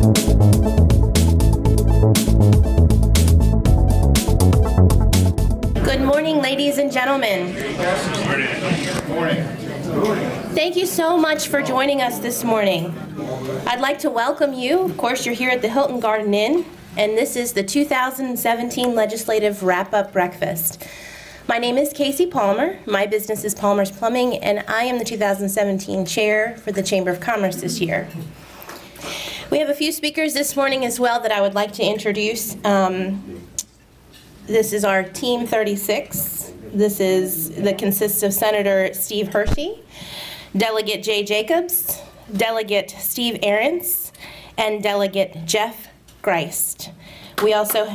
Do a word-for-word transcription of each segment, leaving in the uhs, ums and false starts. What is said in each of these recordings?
Good morning, ladies and gentlemen. Good morning. Thank you so much for joining us this morning. I'd like to welcome you. Of course, you're here at the Hilton Garden Inn, and this is the two thousand seventeen Legislative Wrap-Up Breakfast. My name is Casey Palmer. My business is Palmer's Plumbing, and I am the two thousand seventeen Chair for the Chamber of Commerce this year. We have a few speakers this morning as well that I would like to introduce. Um, this is our Team thirty-six. This is that consists of Senator Steve Hershey, Delegate Jay Jacobs, Delegate Steve Ahrens, and Delegate Jeff Greist. We also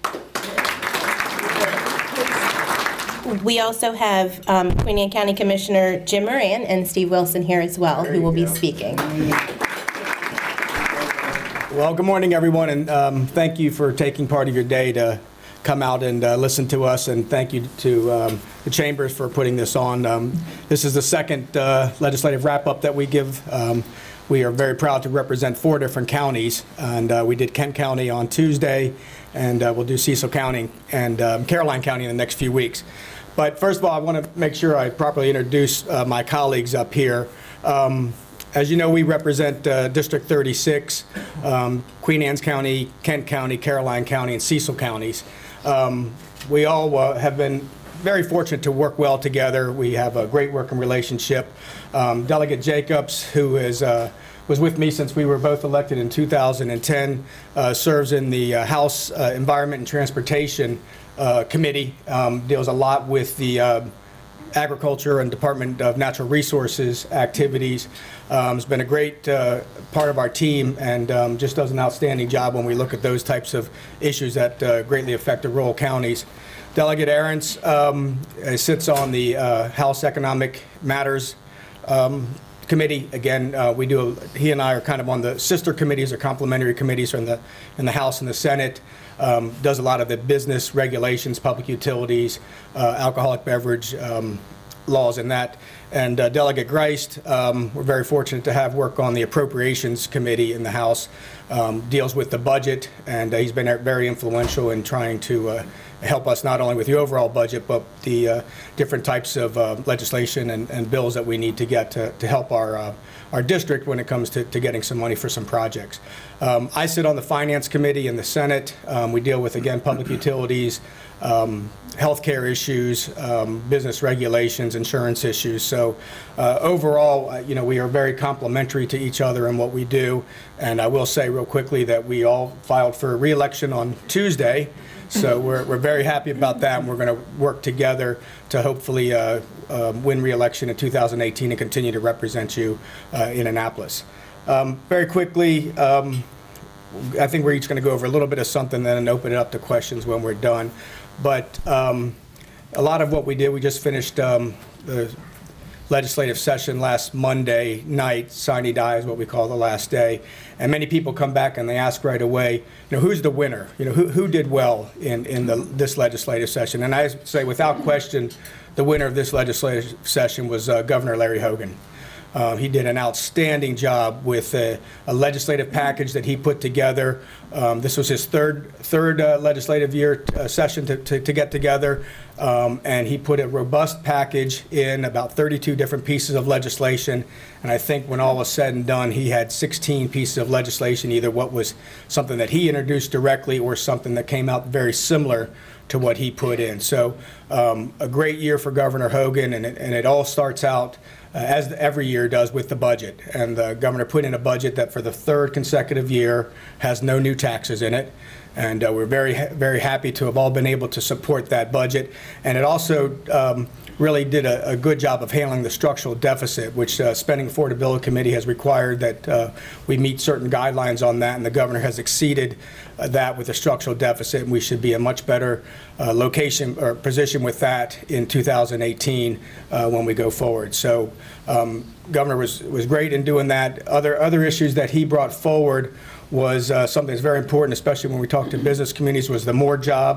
we also have um, Queen Anne County Commissioner Jim Moran and Steve Wilson here as well, who will be speaking. Well, good morning, everyone, and um, thank you for taking part of your day to come out and uh, listen to us, and thank you to um, the chambers for putting this on. Um, this is the second uh, legislative wrap-up that we give. Um, we are very proud to represent four different counties, and uh, we did Kent County on Tuesday, and uh, we'll do Cecil County and um, Caroline County in the next few weeks. But first of all, I want to make sure I properly introduce uh, my colleagues up here. Um, As you know, we represent uh, District thirty-six, um, Queen Anne's County, Kent County, Caroline County, and Cecil counties. Um, we all uh, have been very fortunate to work well together. We have a great working relationship. Um, Delegate Jacobs, who is, uh, was with me since we were both elected in two thousand ten, uh, serves in the uh, House uh, Environment and Transportation uh, Committee, um, deals a lot with the uh, Agriculture and Department of Natural Resources activities. Um, has been a great uh, part of our team, and um, just does an outstanding job when we look at those types of issues that uh, greatly affect the rural counties. Delegate Ahrens um, sits on the uh, House Economic Matters um, Committee. Again, uh, we do. A, he and I are kind of on the sister committees or complementary committees in the in the House and the Senate. Um, does a lot of the business regulations, public utilities, uh, alcoholic beverage um, laws, and that. And uh, Delegate Greist, um, we're very fortunate to have work on the Appropriations Committee in the House. Um, deals with the budget, and uh, he's been very influential in trying to uh, help us not only with the overall budget, but the uh, different types of uh, legislation and, and bills that we need to get to, to help our uh, our district when it comes to, to getting some money for some projects. Um, I sit on the Finance Committee in the Senate. Um, we deal with, again, public utilities, um, healthcare issues, um, business regulations, insurance issues. So uh, overall, uh, you know, we are very complementary to each other in what we do. And I will say real quickly that we all filed for re-election on Tuesday. So we're, we're very happy about that, and we're going to work together to hopefully uh, uh, win re-election in two thousand eighteen and continue to represent you uh, in Annapolis. Um, very quickly, um, I think we're each going to go over a little bit of something then and open it up to questions when we're done. But um, a lot of what we did, we just finished um, the legislative session last Monday night. Sine die is what we call the last day. And many people come back and they ask right away, you know, who's the winner? You know, who, who did well in, in the, this legislative session? And I say without question, the winner of this legislative session was uh, Governor Larry Hogan. Uh, he did an outstanding job with a, a legislative package that he put together. Um, this was his third third uh, legislative year uh, session to, to, to get together, um, and he put a robust package in, about thirty-two different pieces of legislation. And I think when all was said and done, he had sixteen pieces of legislation, either what was something that he introduced directly or something that came out very similar to what he put in. So um, a great year for Governor Hogan, and it, and it all starts out Uh, as every year does with the budget. And the governor put in a budget that for the third consecutive year has no new taxes in it. And uh, we're very, very happy to have all been able to support that budget. And it also um, really did a, a good job of handling the structural deficit, which uh, Spending Affordability Committee has required that uh, we meet certain guidelines on that, and the governor has exceeded uh, that with the structural deficit, and we should be in a much better uh, location or position with that in two thousand eighteen uh, when we go forward. So um, governor was, was great in doing that. Other, other issues that he brought forward was uh, something that's very important, especially when we talk to business communities, was the more jobs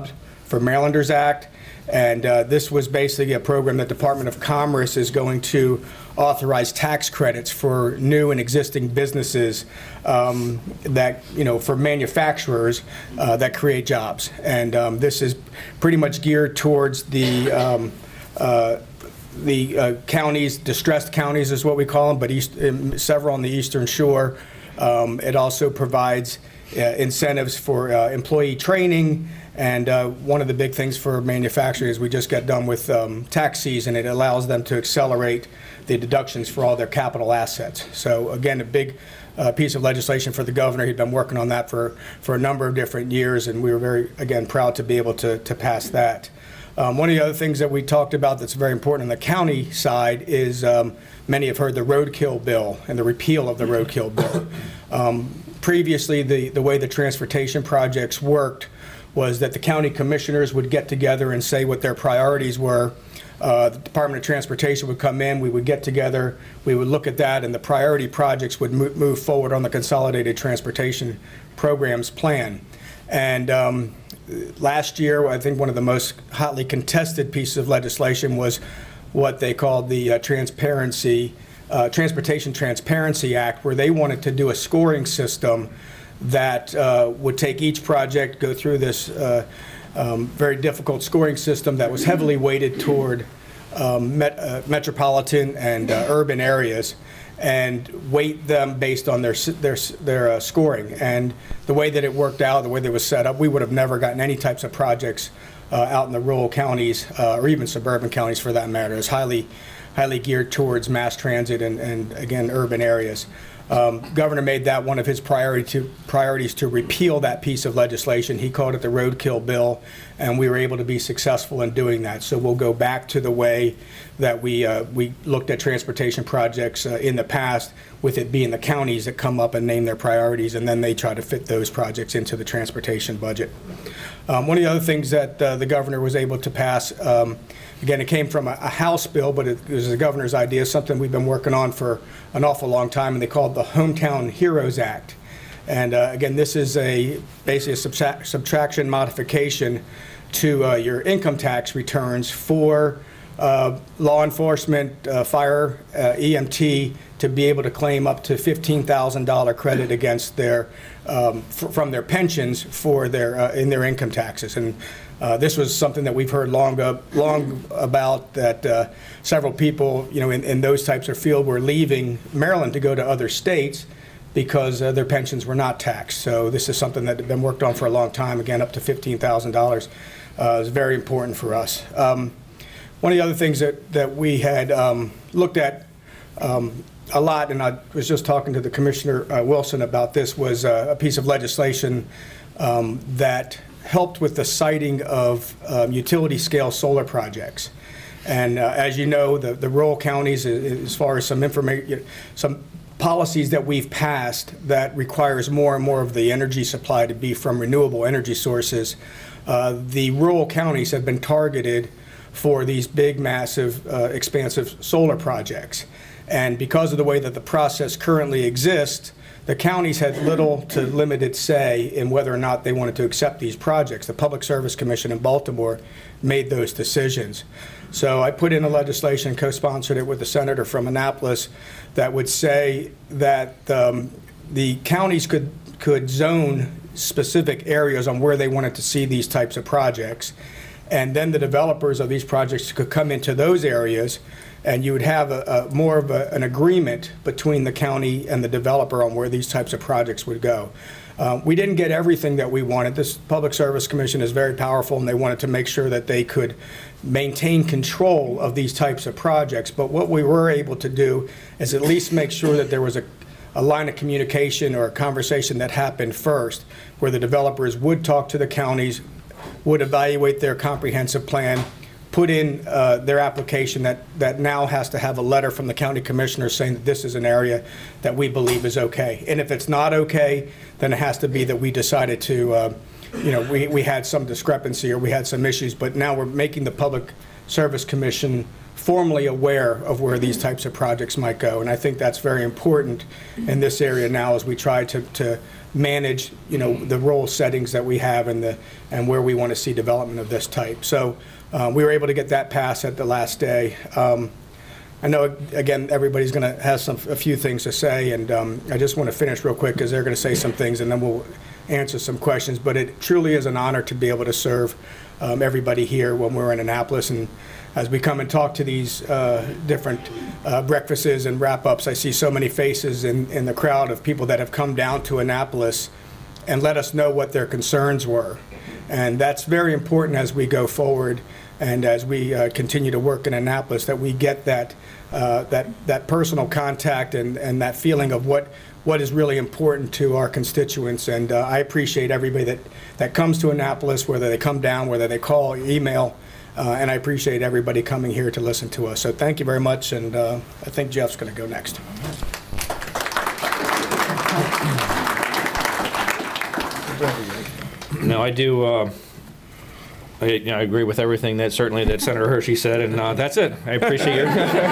for Marylanders Act. And uh, this was basically a program that the Department of Commerce is going to authorize tax credits for new and existing businesses um, that, you know, for manufacturers uh, that create jobs. And um, this is pretty much geared towards the um, uh, the uh, counties, distressed counties is what we call them, but east, um, several on the Eastern Shore. Um, it also provides uh, incentives for uh, employee training. And uh, one of the big things for manufacturers is we just got done with um, tax season. It allows them to accelerate the deductions for all their capital assets. So again, a big uh, piece of legislation for the governor. He'd been working on that for, for a number of different years, and we were very, again, proud to be able to, to pass that. Um, one of the other things that we talked about that's very important on the county side is um, many have heard the roadkill bill and the repeal of the roadkill bill. Um, previously, the, the way the transportation projects worked was that the county commissioners would get together and say what their priorities were. Uh, the Department of Transportation would come in, we would get together, we would look at that, and the priority projects would mo move forward on the Consolidated Transportation Programs plan. And um, last year, I think one of the most hotly contested pieces of legislation was what they called the uh, Transparency, uh, Transportation Transparency Act, where they wanted to do a scoring system that uh, would take each project, go through this uh, um, very difficult scoring system that was heavily weighted toward um, met, uh, metropolitan and uh, urban areas, and weight them based on their their their uh, scoring. And the way that it worked out, the way that it was set up, we would have never gotten any types of projects uh, out in the rural counties uh, or even suburban counties for that matter. It's highly highly geared towards mass transit and, and again, urban areas. Um, Governor made that one of his priority to, priorities to repeal that piece of legislation. He called it the roadkill bill, and we were able to be successful in doing that. So we'll go back to the way that we uh, we looked at transportation projects uh, in the past, with it being the counties that come up and name their priorities, and then they try to fit those projects into the transportation budget. Um, one of the other things that uh, the governor was able to pass, um, again, it came from a, a House bill, but it, it was the governor's idea, something we've been working on for an awful long time, and they called the Hometown Heroes Act. And uh, again, this is a basically a subtra subtraction modification to uh, your income tax returns for uh, law enforcement, uh, fire, uh, E M T, to be able to claim up to fifteen thousand dollar credit against their um, f from their pensions for their uh, in their income taxes. And Uh, this was something that we've heard long, uh, long about, that uh, several people, you know, in, in those types of field were leaving Maryland to go to other states because uh, their pensions were not taxed. So this is something that had been worked on for a long time. Again, up to fifteen thousand dollars uh, is very important for us. Um, one of the other things that, that we had um, looked at um, a lot, and I was just talking to the Commissioner uh, Wilson about this, was uh, a piece of legislation um, that helped with the siting of um, utility scale solar projects. And uh, as you know, the, the rural counties, as far as some information, some policies that we've passed that requires more and more of the energy supply to be from renewable energy sources, uh, the rural counties have been targeted for these big, massive, uh, expansive solar projects. And because of the way that the process currently exists, the counties had little to limited say in whether or not they wanted to accept these projects. The Public Service Commission in Baltimore made those decisions. So I put in a legislation, co-sponsored it with the senator from Annapolis, that would say that um, the counties could, could zone specific areas on where they wanted to see these types of projects. And then the developers of these projects could come into those areas, and you would have a, a more of a, an agreement between the county and the developer on where these types of projects would go. Uh, we didn't get everything that we wanted. This Public Service Commission is very powerful, and they wanted to make sure that they could maintain control of these types of projects. But what we were able to do is at least make sure that there was a, a line of communication or a conversation that happened first, where the developers would talk to the counties, would evaluate their comprehensive plan, put in uh, their application that, that now has to have a letter from the county commissioner saying that this is an area that we believe is okay. And if it's not okay, then it has to be that we decided to, uh, you know, we, we had some discrepancy or we had some issues, but now we're making the Public Service Commission formally aware of where these types of projects might go. And I think that's very important in this area now as we try to, to manage, you know, the role settings that we have and the and where we want to see development of this type. So uh, we were able to get that passed at the last day. Um, I know, again, everybody's going to have some a few things to say, and um, I just want to finish real quick because they're going to say some things, and then we'll answer some questions. But it truly is an honor to be able to serve um, everybody here when we're in Annapolis. And as we come and talk to these uh, different uh, breakfasts and wrap-ups, I see so many faces in, in the crowd of people that have come down to Annapolis and let us know what their concerns were. And that's very important as we go forward and as we uh, continue to work in Annapolis, that we get that uh, that that personal contact and, and that feeling of what what is really important to our constituents. And uh, I appreciate everybody that, that comes to Annapolis, whether they come down, whether they call or email, uh, and I appreciate everybody coming here to listen to us. So thank you very much, and uh, I think Jeff's going to go next. No, I do. Uh, I, you know, I agree with everything that certainly that Senator Hershey said, and uh, that's it. I appreciate your.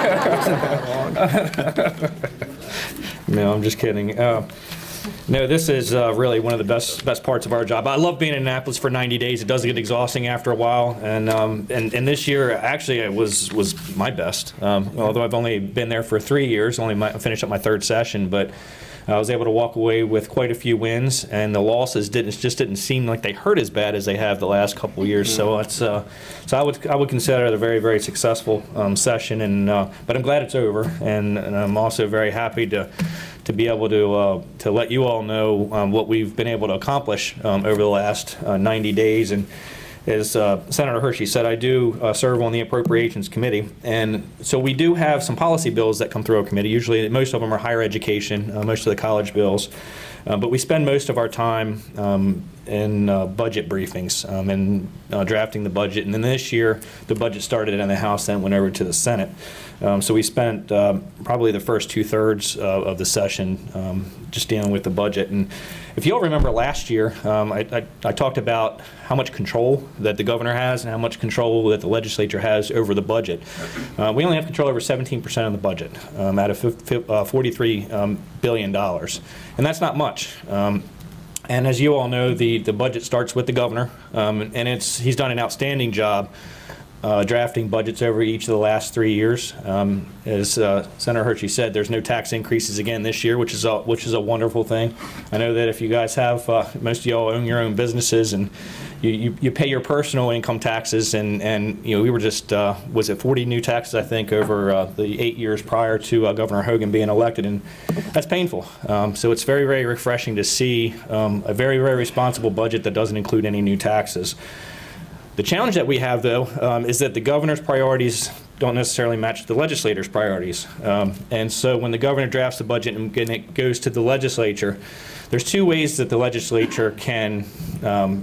No, I'm just kidding. Uh, no, this is uh, really one of the best best parts of our job. I love being in Annapolis for ninety days. It does get exhausting after a while, and um, and and this year actually it was was my best. Um, although I've only been there for three years, only my, finished up my third session, but. I was able to walk away with quite a few wins, and the losses didn't just didn't seem like they hurt as bad as they have the last couple of years. So it's uh, so I would I would consider it a very very successful um, session, and uh, but I'm glad it's over, and, and I'm also very happy to to be able to uh, to let you all know um, what we've been able to accomplish um, over the last uh, ninety days. And as uh, Senator Hershey said, I do uh, serve on the Appropriations Committee, and so we do have some policy bills that come through our committee. Usually, most of them are higher education, uh, most of the college bills, uh, but we spend most of our time um, in uh, budget briefings um, and uh, drafting the budget. And then this year, the budget started in the House, then went over to the Senate. Um, so we spent um, probably the first two-thirds uh, of the session um, just dealing with the budget. And if you all remember last year, um, I, I, I talked about how much control that the governor has and how much control that the legislature has over the budget. Uh, we only have control over seventeen percent of the budget um, out of forty-three billion dollars. And that's not much. Um, and as you all know, the, the budget starts with the governor, um, and it's, he's done an outstanding job Uh, drafting budgets over each of the last three years. Um, as uh, Senator Hershey said, there's no tax increases again this year, which is a, which is a wonderful thing. I know that if you guys have, uh, most of y'all own your own businesses, and you, you, you pay your personal income taxes, and, and you know, we were just, uh, was it forty new taxes, I think, over uh, the eight years prior to uh, Governor Hogan being elected, and that's painful. Um, so it's very, very refreshing to see um, a very, very responsible budget that doesn't include any new taxes. The challenge that we have, though, um, is that the governor's priorities don't necessarily match the legislator's priorities. Um, and so when the governor drafts the budget and it goes to the legislature, there's two ways that the legislature can um,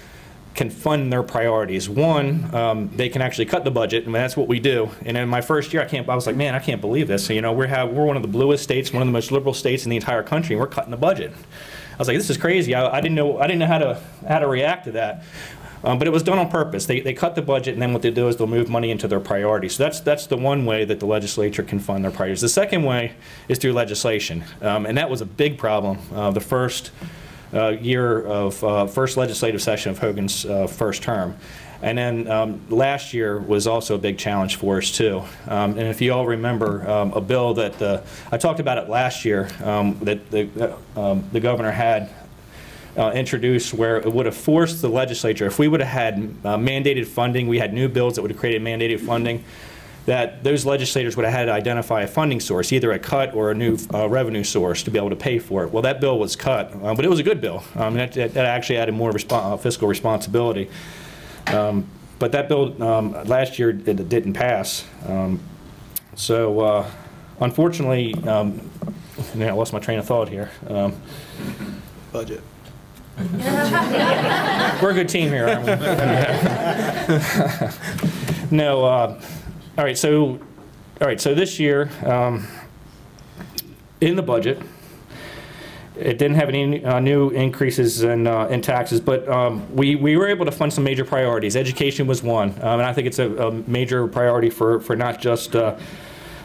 can fund their priorities. One, um, they can actually cut the budget, and that's what we do. And in my first year, I can't. I was like, man, I can't believe this. So, you know, we're have we're one of the bluest states, one of the most liberal states in the entire country, and we're cutting the budget. I was like, this is crazy. I, I didn't know I didn't know how to how to react to that. Um, but it was done on purpose. They, they cut the budget, and then what they do is they'll move money into their priorities. So that's, that's the one way that the legislature can fund their priorities. The second way is through legislation, um, and that was a big problem uh, the first uh, year of uh, first legislative session of Hogan's uh, first term. And then um, last year was also a big challenge for us, too. Um, and if you all remember um, a bill that uh, I talked about it last year um, that the, uh, um, the governor had Uh, introduced, where it would have forced the legislature, if we would have had uh, mandated funding, we had new bills that would have created mandated funding, that those legislators would have had to identify a funding source, either a cut or a new uh, revenue source to be able to pay for it. Well, that bill was cut, uh, but it was a good bill. Um, that, that actually added more resp uh, fiscal responsibility. Um, but that bill um, last year it didn't pass. Um, so uh, unfortunately, um, I lost my train of thought here. Um, Budget. We're a good team here, aren't we? No. Uh, all right. So, all right. So this year, um, in the budget, it didn't have any uh, new increases in uh, in taxes, but um, we we were able to fund some major priorities. Education was one, um, and I think it's a, a major priority for for not just Uh,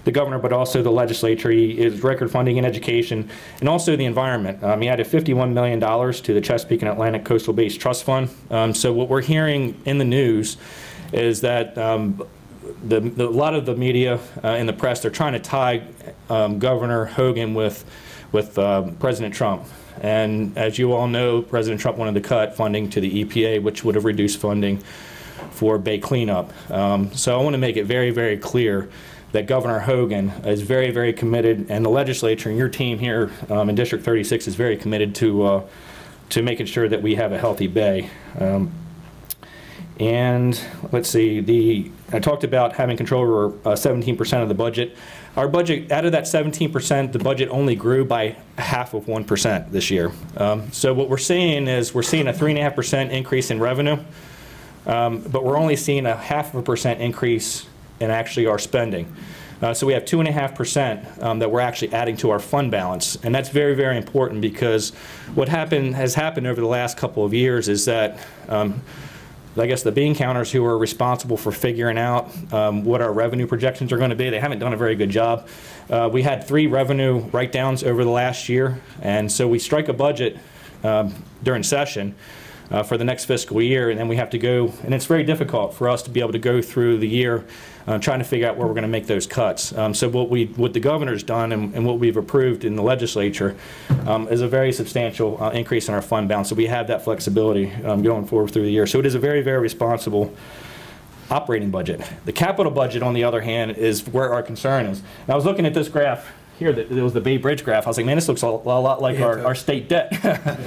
the governor, but also the legislature. He is record funding in education and also the environment. Um, he added fifty-one million dollars to the Chesapeake and Atlantic Coastal Base Trust Fund. Um, so what we're hearing in the news is that um, the, the, a lot of the media uh, and the press, they're trying to tie um, Governor Hogan with, with uh, President Trump. And as you all know, President Trump wanted to cut funding to the E P A, which would have reduced funding for bay cleanup. Um, so I want to make it very, very clear that Governor Hogan is very, very committed, and the legislature and your team here um, in District thirty-six is very committed to uh, to making sure that we have a healthy bay. Um, and let's see, the I talked about having control over seventeen percent uh, of the budget. Our budget, out of that seventeen percent, the budget only grew by half of one percent this year. Um, so what we're seeing is we're seeing a three point five percent increase in revenue, um, but we're only seeing a half of a percent increase in actually our spending. Uh, so we have two point five percent um, that we're actually adding to our fund balance. And that's very, very important, because what happened has happened over the last couple of years is that um, I guess the bean counters who are responsible for figuring out um, what our revenue projections are going to be, they haven't done a very good job. Uh, we had three revenue write-downs over the last year, and so we strike a budget um, during session uh, for the next fiscal year, and then we have to go, and it's very difficult for us to be able to go through the year uh, trying to figure out where we're going to make those cuts. Um, so what we, what the governor's done and, and what we've approved in the legislature um, is a very substantial uh, increase in our fund balance. So we have that flexibility um, going forward through the year. So it is a very, very responsible operating budget. The capital budget, on the other hand, is where our concern is. And I was looking at this graph here, that it was the Bay Bridge graph. I was like, man, this looks a lot like our, our state debt.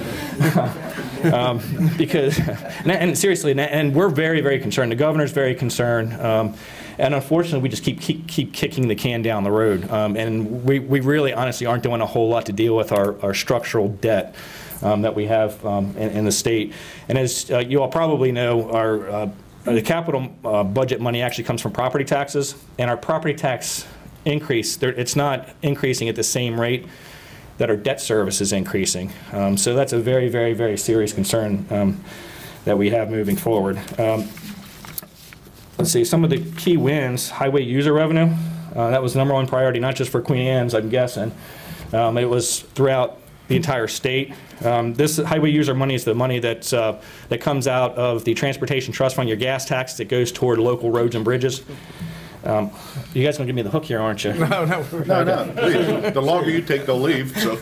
um, because, and, and seriously, and, and we're very, very concerned. The governor's very concerned. Um, and unfortunately, we just keep, keep, keep kicking the can down the road. Um, and we, we really, honestly, aren't doing a whole lot to deal with our, our structural debt um, that we have um, in, in the state. And as uh, you all probably know, our uh, the capital uh, budget money actually comes from property taxes, and our property tax increase, it's not increasing at the same rate that our debt service is increasing. Um, so that's a very, very, very serious concern um, that we have moving forward. Um, let's see, some of the key wins: highway user revenue. Uh, that was the number one priority, not just for Queen Anne's, I'm guessing. Um, it was throughout the entire state. Um, this highway user money is the money that, uh, that comes out of the Transportation Trust Fund, your gas tax that goes toward local roads and bridges. Um, you guys gonna give me the hook here, aren't you? No, no, no, no. Please. The longer you take, they'll leave. So.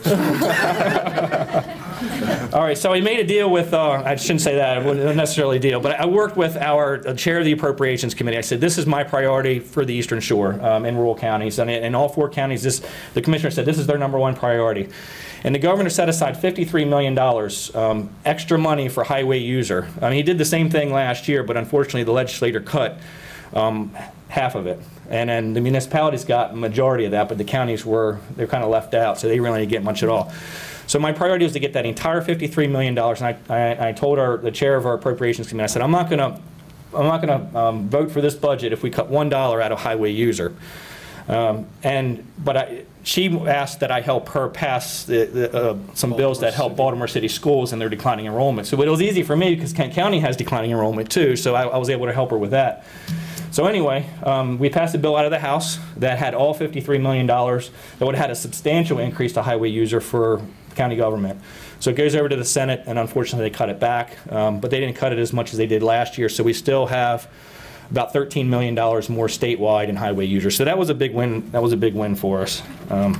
All right, so I made a deal with, uh, I shouldn't say that, it wasn't necessarily a deal, but I worked with our uh, chair of the Appropriations Committee. I said, this is my priority for the Eastern Shore um, in rural counties. And in all four counties, this, the commissioner said this is their number one priority. And the governor set aside fifty-three million dollars um, extra money for highway user. I mean, he did the same thing last year, but unfortunately the legislature cut um, half of it. And then the municipalities got a majority of that, but the counties were, they're kind of left out, so they really didn't get much at all. So my priority was to get that entire fifty-three million dollars, and I, I, I told our, the chair of our Appropriations Committee, I said, I'm not going to I'm not going to um, vote for this budget if we cut one dollar out of highway user. Um, and, but I, she asked that I help her pass the, the, uh, some bills that help Baltimore City schools and their declining enrollment. So it was easy for me because Kent County has declining enrollment too, so I, I was able to help her with that. So anyway, um, we passed a bill out of the House that had all fifty-three million dollars that would have had a substantial increase to highway user for county government. So it goes over to the Senate, and unfortunately they cut it back, um, but they didn't cut it as much as they did last year, so we still have about thirteen million dollars more statewide in highway users. So that was a big win. That was a big win for us. Um,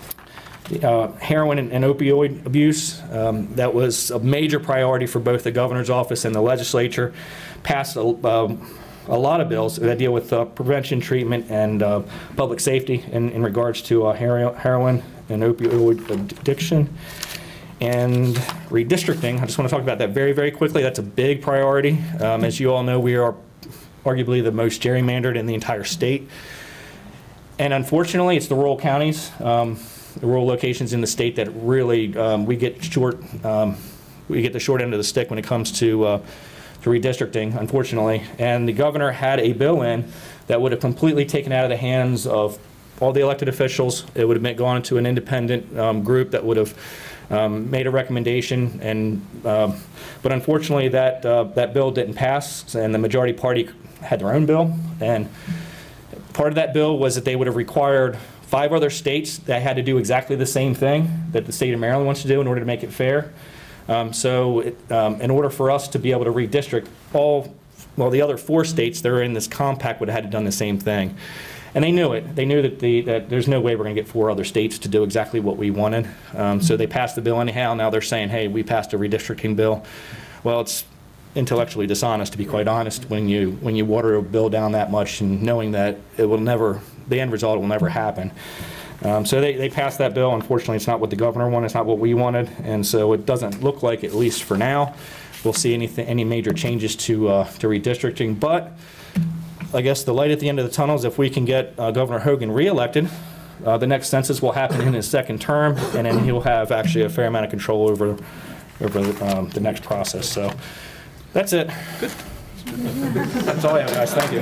uh, heroin and, and opioid abuse, um, that was a major priority for both the governor's office and the legislature. Passed a, uh, a lot of bills that deal with uh, prevention, treatment, and uh, public safety in, in regards to uh, hero heroin and opioid addiction. And redistricting, I just want to talk about that very, very quickly. That's a big priority. Um, as you all know, we are arguably the most gerrymandered in the entire state. And unfortunately, it's the rural counties, um, the rural locations in the state that really um, we get short, um, we get the short end of the stick when it comes to, uh, to redistricting, unfortunately. And the governor had a bill in that would have completely taken out of the hands of all the elected officials. It would have been gone to an independent um, group that would have um, made a recommendation, and um, but unfortunately that uh, that bill didn't pass, and the majority party had their own bill, and part of that bill was that they would have required five other states that had to do exactly the same thing that the state of Maryland wants to do in order to make it fair. Um, so it, um, in order for us to be able to redistrict all, well, the other four states that are in this compact would have had to done the same thing. And they knew it. They knew that, the, that there's no way we're going to get four other states to do exactly what we wanted. Um, so they passed the bill anyhow. Now they're saying, hey, we passed a redistricting bill. Well, it's intellectually dishonest, to be quite honest, when you, when you water a bill down that much and knowing that it will never, the end result will never happen. Um, so they, they passed that bill. Unfortunately, it's not what the governor wanted. It's not what we wanted. And so it doesn't look like, at least for now, we'll see anything, any major changes to, uh, to redistricting. But I guess the light at the end of the tunnel is if we can get uh, Governor Hogan reelected, uh, the next census will happen in his second term, and then he'll have actually a fair amount of control over, over um, the next process. So that's it. Good. That's all I have, guys. Thank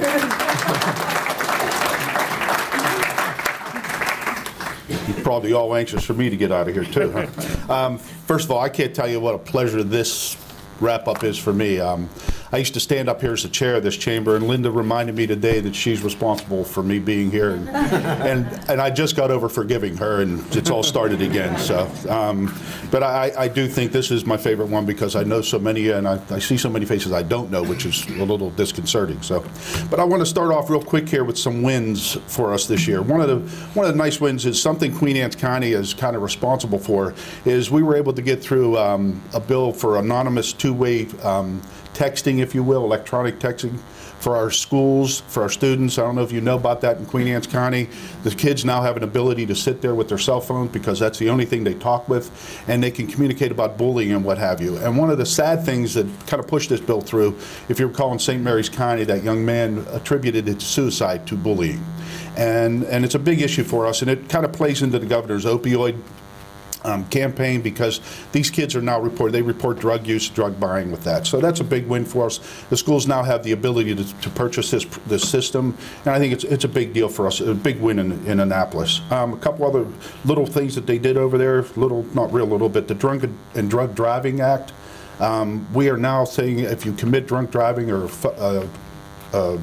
you. You're probably all anxious for me to get out of here too, huh? um, first of all, I can't tell you what a pleasure this wrap-up is for me. Um, I used to stand up here as the chair of this chamber, and Linda reminded me today that she's responsible for me being here, and and, and I just got over forgiving her, and it's all started again. So, um, but I, I do think this is my favorite one because I know so many, and I, I see so many faces I don't know, which is a little disconcerting. So, but I want to start off real quick here with some wins for us this year. One of the one of the nice wins is something Queen Anne's County is kind of responsible for. Is we were able to get through um, a bill for anonymous two-way um, texting, if you will, electronic texting for our schools, for our students. I don't know if you know about that in Queen Anne's County. The kids now have an ability to sit there with their cell phones because that's the only thing they talk with, and they can communicate about bullying and what have you. And one of the sad things that kind of pushed this bill through, if you recall in Saint Mary's County, that young man attributed his suicide to bullying. And, and it's a big issue for us, and it kind of plays into the governor's opioid Um, campaign because these kids are now reported, they report drug use, drug buying with that. So that's a big win for us. The schools now have the ability to, to purchase this this system, and I think it's it's a big deal for us, a big win in, in Annapolis. Um, a couple other little things that they did over there, little, not real little, but the Drunk and Drug Driving Act. Um, we are now saying if you commit drunk driving or uh, um,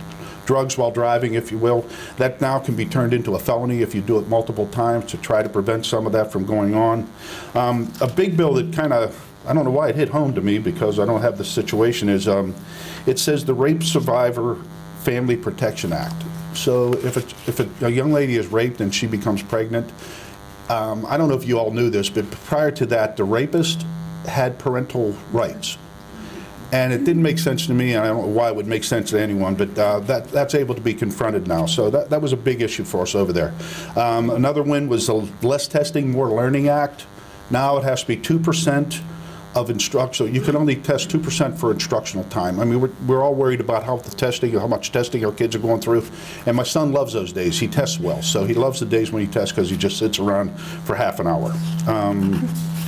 drugs while driving, if you will, that now can be turned into a felony if you do it multiple times to try to prevent some of that from going on. Um, a big bill that kind of, I don't know why it hit home to me because I don't have the situation, is um, it says the Rape Survivor Family Protection Act. So if, it, if it, a young lady is raped and she becomes pregnant, um, I don't know if you all knew this, but prior to that, the rapist had parental rights. And it didn't make sense to me, and I don't know why it would make sense to anyone, but uh, that, that's able to be confronted now. So that, that was a big issue for us over there. Um, another win was the Less Testing, More Learning Act. Now it has to be two percent of instruction. So you can only test two percent for instructional time. I mean, we're, we're all worried about how the testing, how much testing our kids are going through. And my son loves those days. He tests well. So he loves the days when he tests because he just sits around for half an hour. Um,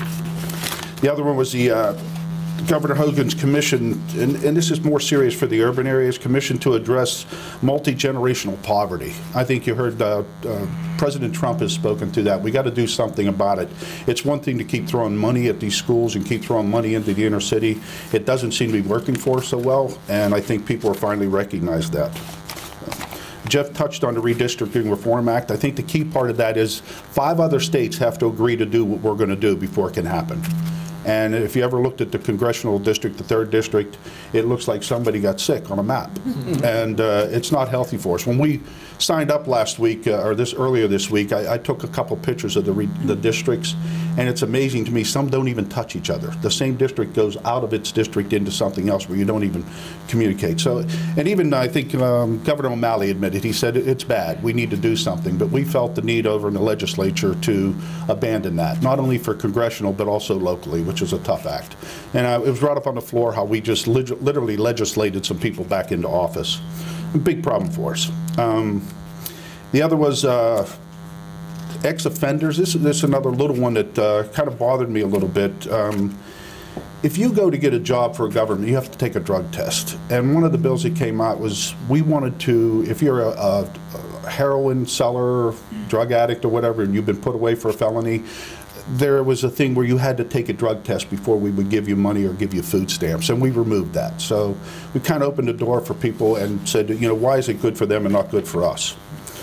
the other one was the uh, Governor Hogan's commission, and, and this is more serious for the urban areas, commission to address multi-generational poverty. I think you heard uh, uh, President Trump has spoken to that. We got to do something about it. It's one thing to keep throwing money at these schools and keep throwing money into the inner city. It doesn't seem to be working for us so well, and I think people are finally recognized that. Jeff touched on the Redistricting Reform Act. I think the key part of that is five other states have to agree to do what we're going to do before it can happen. And if you ever looked at the congressional district, the third district, it looks like somebody got sick on a map. And uh, it's not healthy for us. When we signed up last week, uh, or this earlier this week, I, I took a couple pictures of the, re the districts, and it's amazing to me, some don't even touch each other. The same district goes out of its district into something else where you don't even communicate. So, and even I think um, Governor O'Malley admitted, he said it's bad, we need to do something, but we felt the need over in the legislature to abandon that, not only for congressional, but also locally, which is a tough act. And uh, it was right up on the floor how we just lit literally legislated some people back into office. A big problem for us. Um, the other was uh, ex-offenders. This, this is another little one that uh, kind of bothered me a little bit. Um, if you go to get a job for a government, you have to take a drug test. And one of the bills that came out was we wanted to, if you're a, a, a heroin seller, drug addict or whatever, and you've been put away for a felony, there was a thing where you had to take a drug test before we would give you money or give you food stamps, and we removed that. So we kind of opened the door for people and said, you know, why is it good for them and not good for us?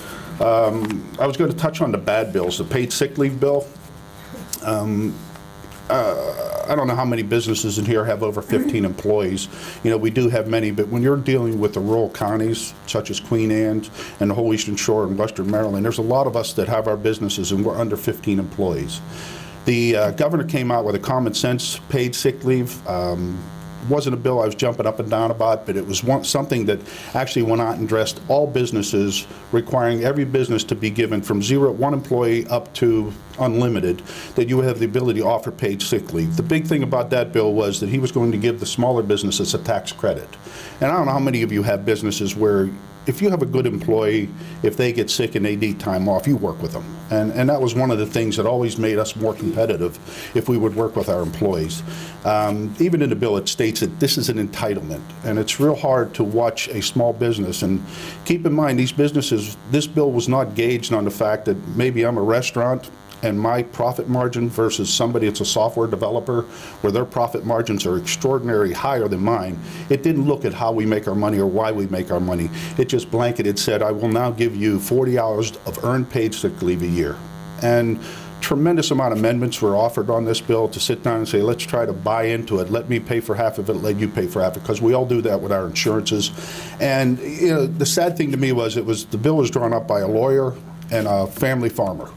Um, I was going to touch on the bad bills, the paid sick leave bill. Um, uh, I don't know how many businesses in here have over fifteen employees. You know, we do have many, but when you're dealing with the rural counties, such as Queen Anne's and the whole Eastern Shore and Western Maryland, there's a lot of us that have our businesses and we're under fifteen employees. The uh, governor came out with a common sense paid sick leave. Um, wasn't a bill I was jumping up and down about, but it was one, something that actually went out and addressed all businesses, requiring every business to be given from zero, one employee up to unlimited, that you would have the ability to offer paid sick leave. The big thing about that bill was that he was going to give the smaller businesses a tax credit. And I don't know how many of you have businesses where if you have a good employee, if they get sick and they need time off, you work with them. And, and that was one of the things that always made us more competitive if we would work with our employees. Um, even in the bill, it states that this is an entitlement. And it's real hard to watch a small business. And keep in mind, these businesses, this bill was not gauged on the fact that maybe I'm a restaurant and my profit margin versus somebody that's a software developer where their profit margins are extraordinarily higher than mine. It didn't look at how we make our money or why we make our money. It just blanketed said, I will now give you forty hours of earned paid sick leave a year. And tremendous amount of amendments were offered on this bill to sit down and say, let's try to buy into it. Let me pay for half of it, let you pay for half of it, because we all do that with our insurances. And you know, the sad thing to me was it was the bill was drawn up by a lawyer and a family farmer.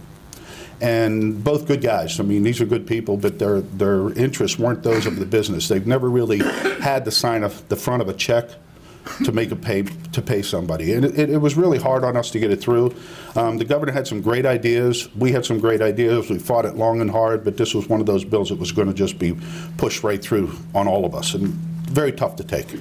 And both good guys. I mean, these are good people, but their their interests weren't those of the business. They've never really had to sign a, the front of a check to make a pay to pay somebody, and it, it was really hard on us to get it through. Um, the governor had some great ideas. We had some great ideas. We fought it long and hard, but this was one of those bills that was going to just be pushed right through on all of us, and very tough to take.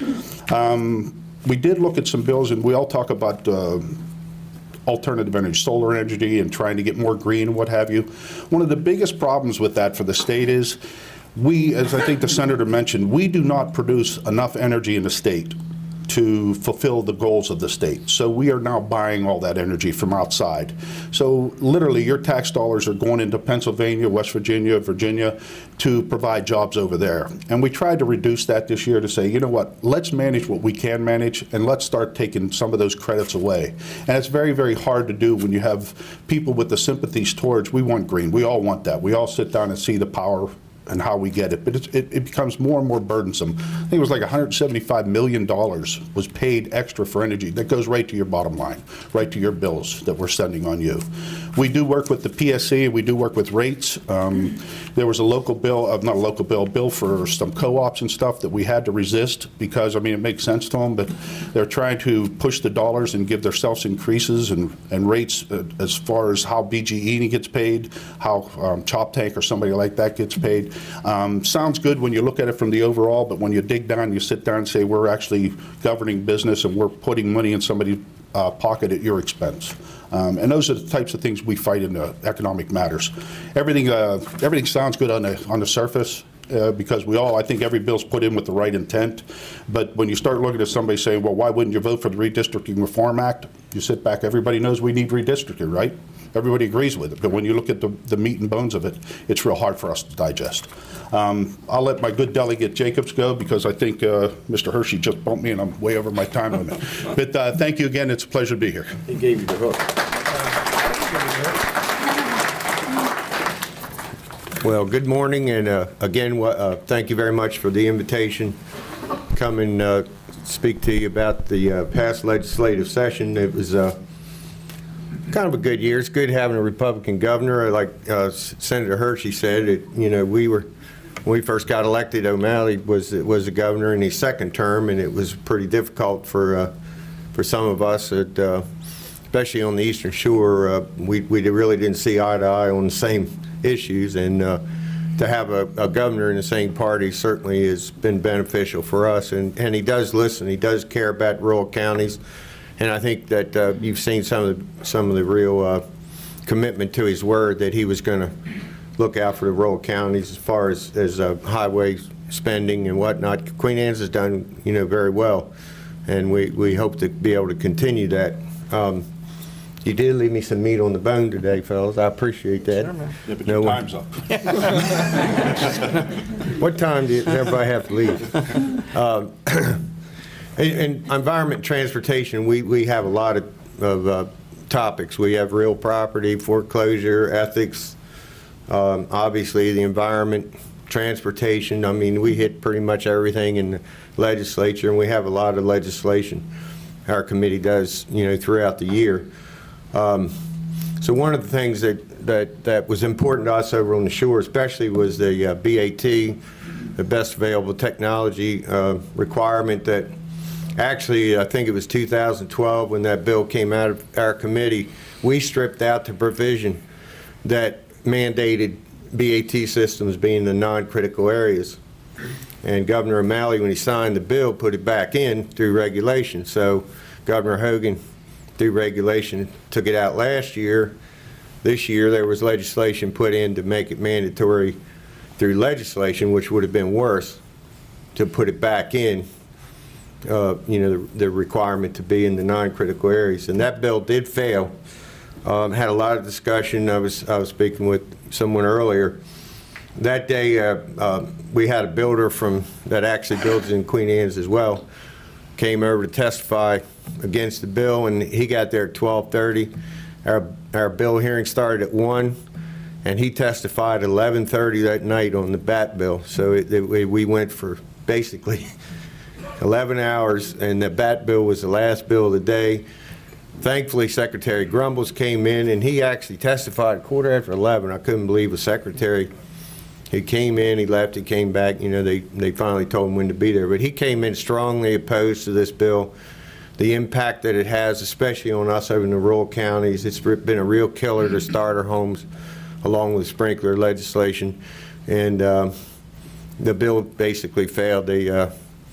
Um, we did look at some bills, and we all talk about. Uh, alternative energy, solar energy, and trying to get more green and what have you. One of the biggest problems with that for the state is we, as I think the senator mentioned, we do not produce enough energy in the state to fulfill the goals of the state. So we are now buying all that energy from outside. So literally your tax dollars are going into Pennsylvania, West Virginia, Virginia to provide jobs over there. And we tried to reduce that this year to say, you know what, let's manage what we can manage and let's start taking some of those credits away. And it's very, very hard to do when you have people with the sympathies towards, we want green, we all want that. We all sit down and see the power and how we get it, but it's, it, it becomes more and more burdensome. I think it was like one hundred seventy-five million dollars was paid extra for energy. That goes right to your bottom line, right to your bills that we're sending on you. We do work with the P S C, we do work with rates. Um, there was a local bill, uh, not a local bill, bill for some co-ops and stuff that we had to resist because, I mean, it makes sense to them, but they're trying to push the dollars and give themselves increases and, and rates uh, as far as how B G E gets paid, how um, Chop Tank or somebody like that gets paid. Um, sounds good when you look at it from the overall, but when you dig down, you sit down and say, we're actually governing business and we're putting money in somebody's uh, pocket at your expense. Um, and those are the types of things we fight in the economic matters. Everything, uh, everything sounds good on the, on the surface. Uh, because we all, I think every bill's put in with the right intent. But when you start looking at somebody saying, well, why wouldn't you vote for the Redistricting Reform Act? You sit back, everybody knows we need redistricting, right? Everybody agrees with it. But when you look at the, the meat and bones of it, it's real hard for us to digest. Um, I'll let my good delegate Jacobs go because I think uh, Mister Hershey just bumped me and I'm way over my time limit. But uh, thank you again. It's a pleasure to be here. He gave you the hook. Well, good morning, and uh, again, uh, thank you very much for the invitation. Come and uh, speak to you about the uh, past legislative session. It was uh, kind of a good year. It's good having a Republican governor. Like uh, Senator Hershey said, it, you know, we were when we first got elected, O'Malley was was the governor in his second term, and it was pretty difficult for uh, for some of us at. Uh, especially on the Eastern Shore, uh, we, we really didn't see eye to eye on the same issues, and uh, to have a, a governor in the same party certainly has been beneficial for us, and, and he does listen, he does care about rural counties, and I think that uh, you've seen some of the, some of the real uh, commitment to his word that he was going to look out for the rural counties as far as, as uh, highway spending and whatnot. Queen Anne's has done, you know, very well, and we, we hope to be able to continue that. Um, You did leave me some meat on the bone today, fellas. I appreciate that. Sure, man. Yeah, but no your one. time's up. What time does everybody have to leave? Um, in, in environment and transportation, we, we have a lot of, of uh, topics. We have real property, foreclosure, ethics, um, obviously the environment, transportation. I mean, we hit pretty much everything in the legislature, and we have a lot of legislation our committee does, you know, throughout the year. Um, so one of the things that, that, that was important to us over on the shore especially was the uh, B A T, the best available technology uh, requirement that actually, I think it was two thousand twelve when that bill came out of our committee, we stripped out the provision that mandated B A T systems being the non-critical areas. And Governor O'Malley, when he signed the bill, put it back in through regulation. So Governor Hogan, through regulation, took it out last year. This year, there was legislation put in to make it mandatory through legislation, which would have been worse, to put it back in, uh, you know, the, the requirement to be in the non-critical areas. And that bill did fail. Um, had a lot of discussion. I was, I was speaking with someone earlier. That day, uh, uh, we had a builder from that actually builds in Queen Anne's as well, came over to testify against the bill, and he got there at twelve thirty. Our, our bill hearing started at one, and he testified at eleven thirty that night on the B A T bill. So it, it, we went for basically eleven hours, and the B A T bill was the last bill of the day. Thankfully, Secretary Grumbles came in, and he actually testified at quarter after eleven. I couldn't believe a secretary. He came in, he left, he came back. You know, they, they finally told him when to be there. But he came in strongly opposed to this bill, the impact that it has, especially on us over in the rural counties. It's been a real killer to starter homes, along with sprinkler legislation. And um, the bill basically failed. They, uh,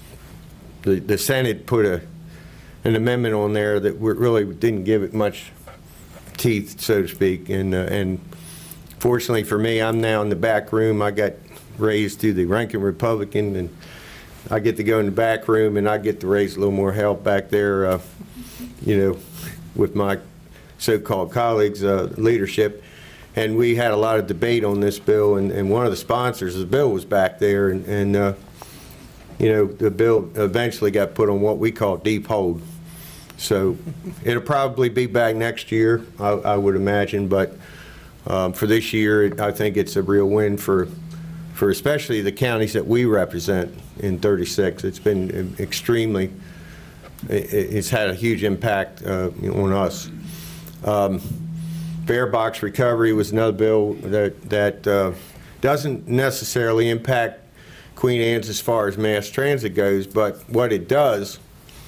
the, the Senate put a, an amendment on there that really didn't give it much teeth, so to speak. And, uh, and fortunately for me, I'm now in the back room. I got raised to the ranking Republican, and I get to go in the back room, and I get to raise a little more help back there, uh, you know, with my so-called colleagues' uh, leadership. And we had a lot of debate on this bill, and, and one of the sponsors of the bill was back there, and, and uh, you know, the bill eventually got put on what we call deep hold. So it'll probably be back next year, I, I would imagine, but Um, for this year, it, I think it's a real win for, for especially the counties that we represent in thirty-six. It's been extremely, it, it's had a huge impact uh, on us. Um, fare box recovery was another bill that, that uh, doesn't necessarily impact Queen Anne's as far as mass transit goes, but what it does,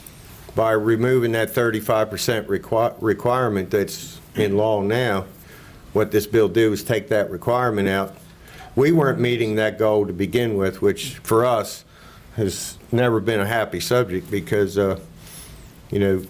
by removing that thirty-five percent requi requirement that's in law now, what this bill do is take that requirement out. We weren't meeting that goal to begin with, which for us has never been a happy subject because, uh, you know,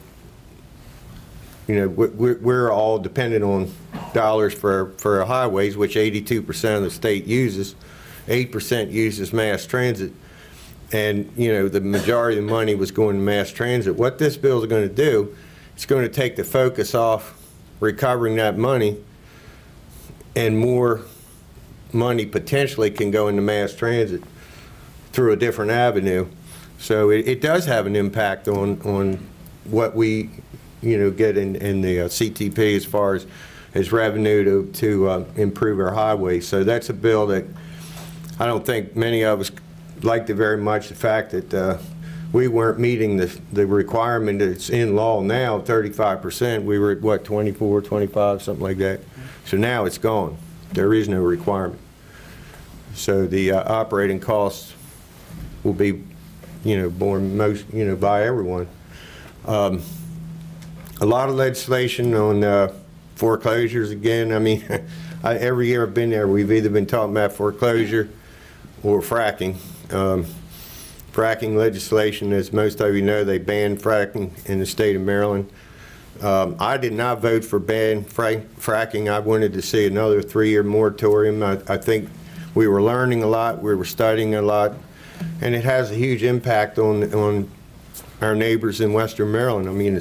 you know, we're, we're all dependent on dollars for, for our highways, which eighty-two percent of the state uses. eight percent uses mass transit. And, you know, the majority of the money was going to mass transit. What this bill is going to do, it's going to take the focus off recovering that money, and more money potentially can go into mass transit through a different avenue. So it, it does have an impact on, on what we, you know, get in, in the uh, C T P as far as, as revenue to, to uh, improve our highways. So that's a bill that I don't think many of us liked it very much, the fact that uh, we weren't meeting the, the requirement that's in law now, thirty-five percent. We were at, what, twenty-four, twenty-five, something like that. So now it's gone. There is no requirement. So the uh, operating costs will be, you know, borne most, you know, by everyone. Um, a lot of legislation on uh, foreclosures again. I mean, I, every year I've been there, we've either been talking about foreclosure or fracking. Um, fracking legislation, as most of you know, they banned fracking in the state of Maryland. Um, I did not vote for ban fra fracking. I wanted to see another three-year moratorium. I, I think we were learning a lot, we were studying a lot, and it has a huge impact on, on our neighbors in Western Maryland. I mean, it's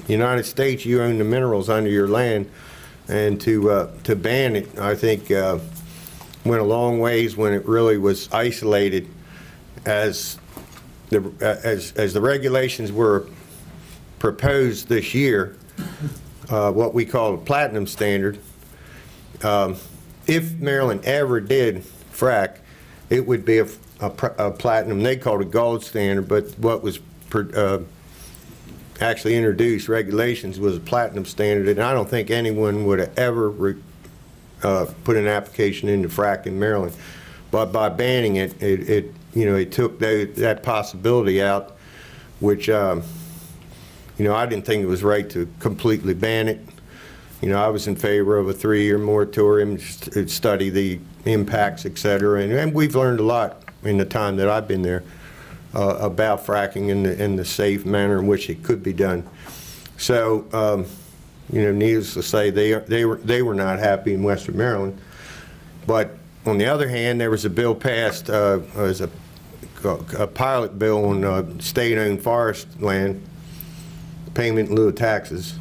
United States, you own the minerals under your land, and to uh, to ban it, I think, uh, went a long ways when it really was isolated as the as as the regulations were proposed this year. Uh, what we call a platinum standard. Um, if Maryland ever did frack, it would be a, a, a platinum. They called it gold standard, but what was per, uh, actually introduced, regulations, was a platinum standard, and I don't think anyone would have ever re, uh, put an application into frack in Maryland. But by banning it, it, it you know, it took that, that possibility out, which um, you know, I didn't think it was right to completely ban it. You know, I was in favor of a three-year moratorium to study the impacts, et cetera, and, and we've learned a lot in the time that I've been there uh, about fracking and the, in the safe manner in which it could be done. So, um, you know, needless to say, they they were they were not happy in Western Maryland. But on the other hand, there was a bill passed uh, as a, a pilot bill on uh, state-owned forest land, payment in lieu of taxes.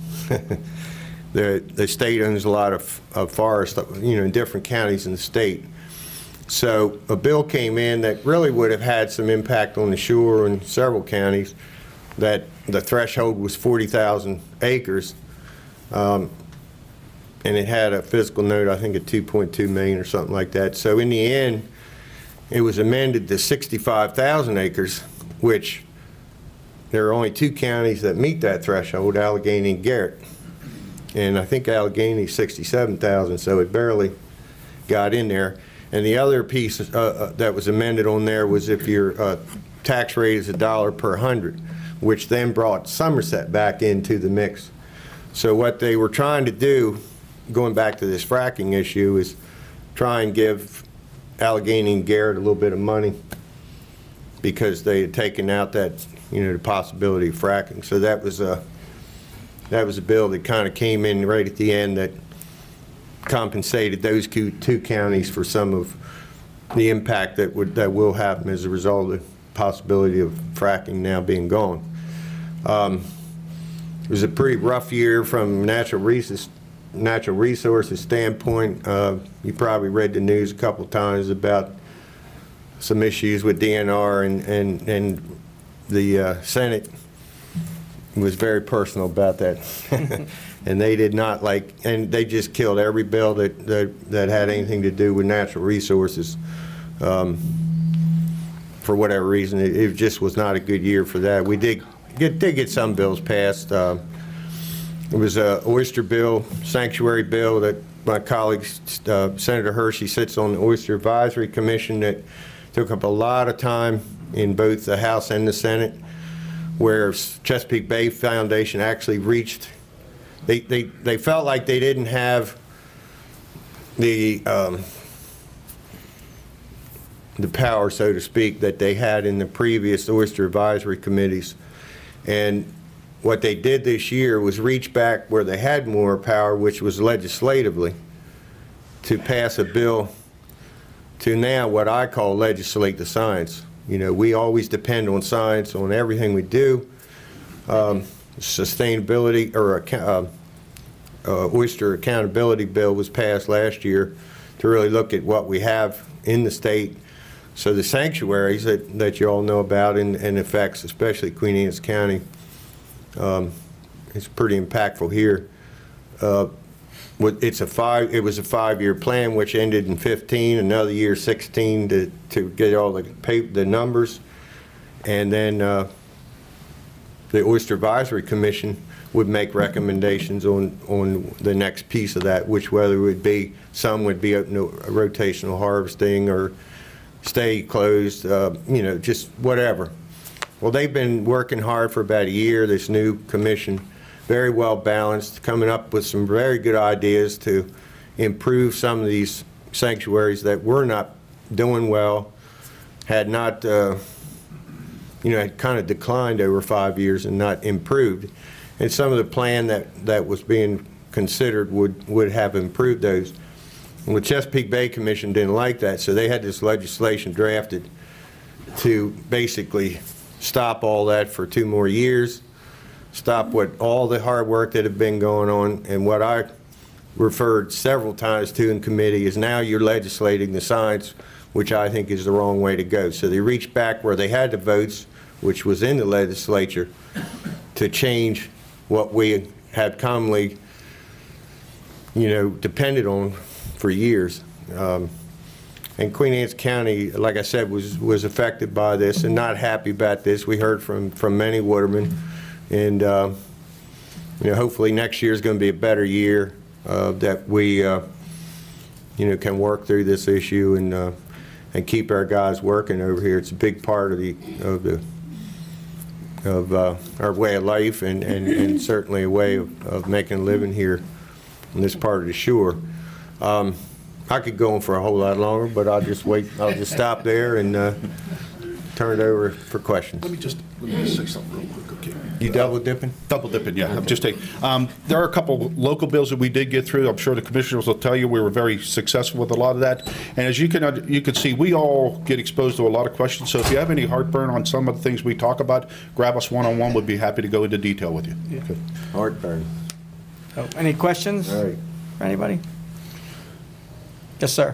the the state owns a lot of, of forest, you know, in different counties in the state. So a bill came in that really would have had some impact on the shore in several counties. That the threshold was forty thousand acres, um, and it had a fiscal note, I think, at two point two million or something like that. So in the end, it was amended to sixty-five thousand acres, which there are only two counties that meet that threshold, Allegheny and Garrett. And I think Allegheny sixty-seven thousand, so it barely got in there. And the other piece uh, uh, that was amended on there was if your uh, tax rate is a dollar per hundred, which then brought Somerset back into the mix. So what they were trying to do, going back to this fracking issue, is try and give Allegheny and Garrett a little bit of money because they had taken out that, you know, the possibility of fracking. So that was a that was a bill that kind of came in right at the end that compensated those two, two counties for some of the impact that would that will happen as a result of the possibility of fracking now being gone. Um, it was a pretty rough year from natural resources natural resources standpoint. Uh, you probably read the news a couple times about some issues with D N R, and and and the uh, Senate was very personal about that. And they did not like, and they just killed every bill that that, that had anything to do with natural resources. Um, for whatever reason, it, it just was not a good year for that. We did get did get some bills passed. Uh, it was a oyster bill, sanctuary bill that my colleague uh, Senator Hershey sits on the Oyster Advisory Commission, that took up a lot of time in both the House and the Senate, where Chesapeake Bay Foundation actually reached. They, they, they felt like they didn't have the, um, the power, so to speak, that they had in the previous oyster advisory committees. And what they did this year was reach back where they had more power, which was legislatively, to pass a bill to now what I call legislate the science. You know, we always depend on science on everything we do. Um, sustainability, or a uh, uh, oyster accountability bill was passed last year to really look at what we have in the state. So the sanctuaries that, that you all know about and, and affects especially Queen Anne's County, um, it's pretty impactful here. Uh, it's a five, it was a five-year plan which ended in fifteen, another year sixteen to, to get all the, paper, the numbers. And then uh, the Oyster Advisory Commission would make recommendations on, on the next piece of that, which whether it would be, some would be open to rotational harvesting or stay closed, uh, you know, just whatever. Well, they've been working hard for about a year, this new commission, very well balanced, coming up with some very good ideas to improve some of these sanctuaries that were not doing well, had not, uh, you know, had kind of declined over five years and not improved. And some of the plan that, that was being considered would, would have improved those. And the Chesapeake Bay Commission didn't like that, so they had this legislation drafted to basically stop all that for two more years. stop what all the hard work that have been going on, and what I referred several times to in committee is now you're legislating the signs, which I think is the wrong way to go. So they reached back where they had the votes, which was in the legislature, to change what we had commonly, you know, depended on for years. Um, and Queen Anne's County, like I said, was was affected by this and not happy about this. We heard from from many watermen, and uh, you know, hopefully next year is going to be a better year uh, that we, uh, you know, can work through this issue and uh, and keep our guys working over here. It's a big part of the of the of uh, our way of life, and, and, and certainly a way of, of making a living here in this part of the shore. Um, I could go on for a whole lot longer, but I'll just wait. I'll just stop there and uh, turn it over for questions. Let me just let me just say something real quick, okay? You double dipping? Double dipping, yeah. I'm just taking. Um, there are a couple local bills that we did get through. I'm sure the commissioners will tell you we were very successful with a lot of that. And as you can you can see, we all get exposed to a lot of questions. So if you have any heartburn on some of the things we talk about, grab us one on one. We'd be happy to go into detail with you. Yeah. Okay. Heartburn. Oh, any questions? All right. For anybody? Yes, sir.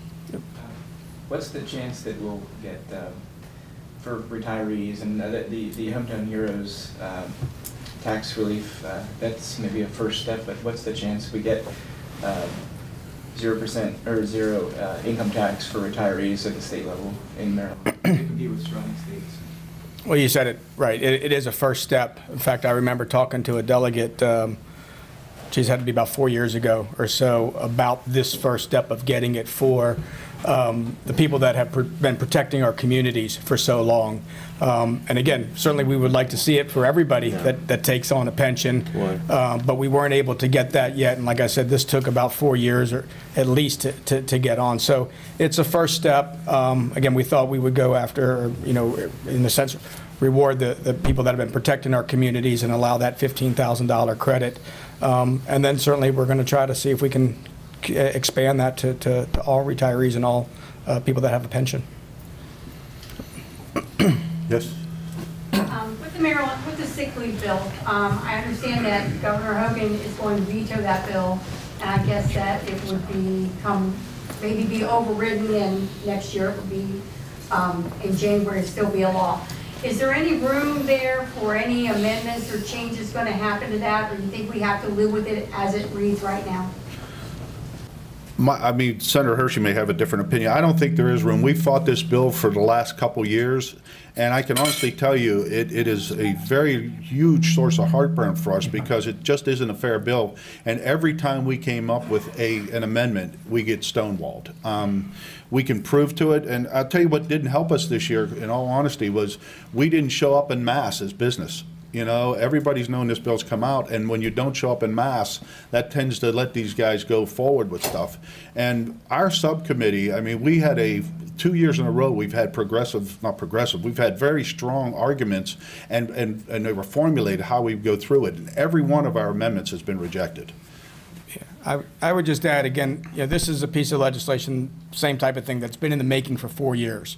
What's the chance that we'll get, um, for retirees and uh, the, the, the Hometown Heroes um, tax relief, uh, that's maybe a first step, but what's the chance we get um, zero percent or zero uh, income tax for retirees at the state level in Maryland to compete with surrounding states? Well, you said it right. It, it is a first step. In fact, I remember talking to a delegate, um, geez, had to be about four years ago or so, about this first step of getting it for um, the people that have pr been protecting our communities for so long. Um, and again, certainly we would like to see it for everybody yeah. that, that takes on a pension, um, but we weren't able to get that yet. And like I said, this took about four years or at least to, to, to get on. So it's a first step. Um, again, we thought we would go after, you know, in the sense, reward the, the people that have been protecting our communities and allow that fifteen thousand dollar credit. Um, and then certainly we're going to try to see if we can expand that to, to, to all retirees and all uh, people that have a pension. Yes. Um, with the Maryland, with the sick leave bill, um, I understand that Governor Hogan is going to veto that bill, and I guess that it would become, maybe be overridden, and next year it would be, um, in January, still be a law. Is there any room there for any amendments or changes going to happen to that, or do you think we have to live with it as it reads right now? My, I mean, Senator Hershey may have a different opinion. I don't think there is room. We've fought this bill for the last couple years, and I can honestly tell you it, it is a very huge source of heartburn for us because it just isn't a fair bill. And every time we came up with a, an amendment, we get stonewalled. Um, we can prove to it, and I'll tell you what didn't help us this year, in all honesty, was we didn't show up en masse as business. You know, everybody's known this bill's come out, and when you don't show up en masse, that tends to let these guys go forward with stuff. And our subcommittee, I mean, we had a, two years in a row, we've had progressive, not progressive, we've had very strong arguments, and, and, and they were formulated how we go through it. And every one of our amendments has been rejected. Yeah, I, I would just add, again, you know, this is a piece of legislation, same type of thing, that's been in the making for four years.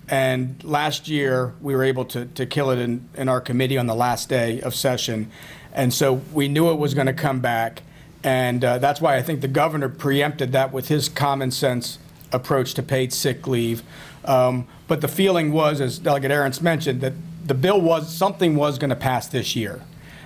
And last year, we were able to, to kill it in, in our committee on the last day of session. And so we knew it was going to come back. And uh, that's why I think the governor preempted that with his common sense approach to paid sick leave. Um, but the feeling was, as Delegate Ahrens mentioned, that the bill was, something was going to pass this year.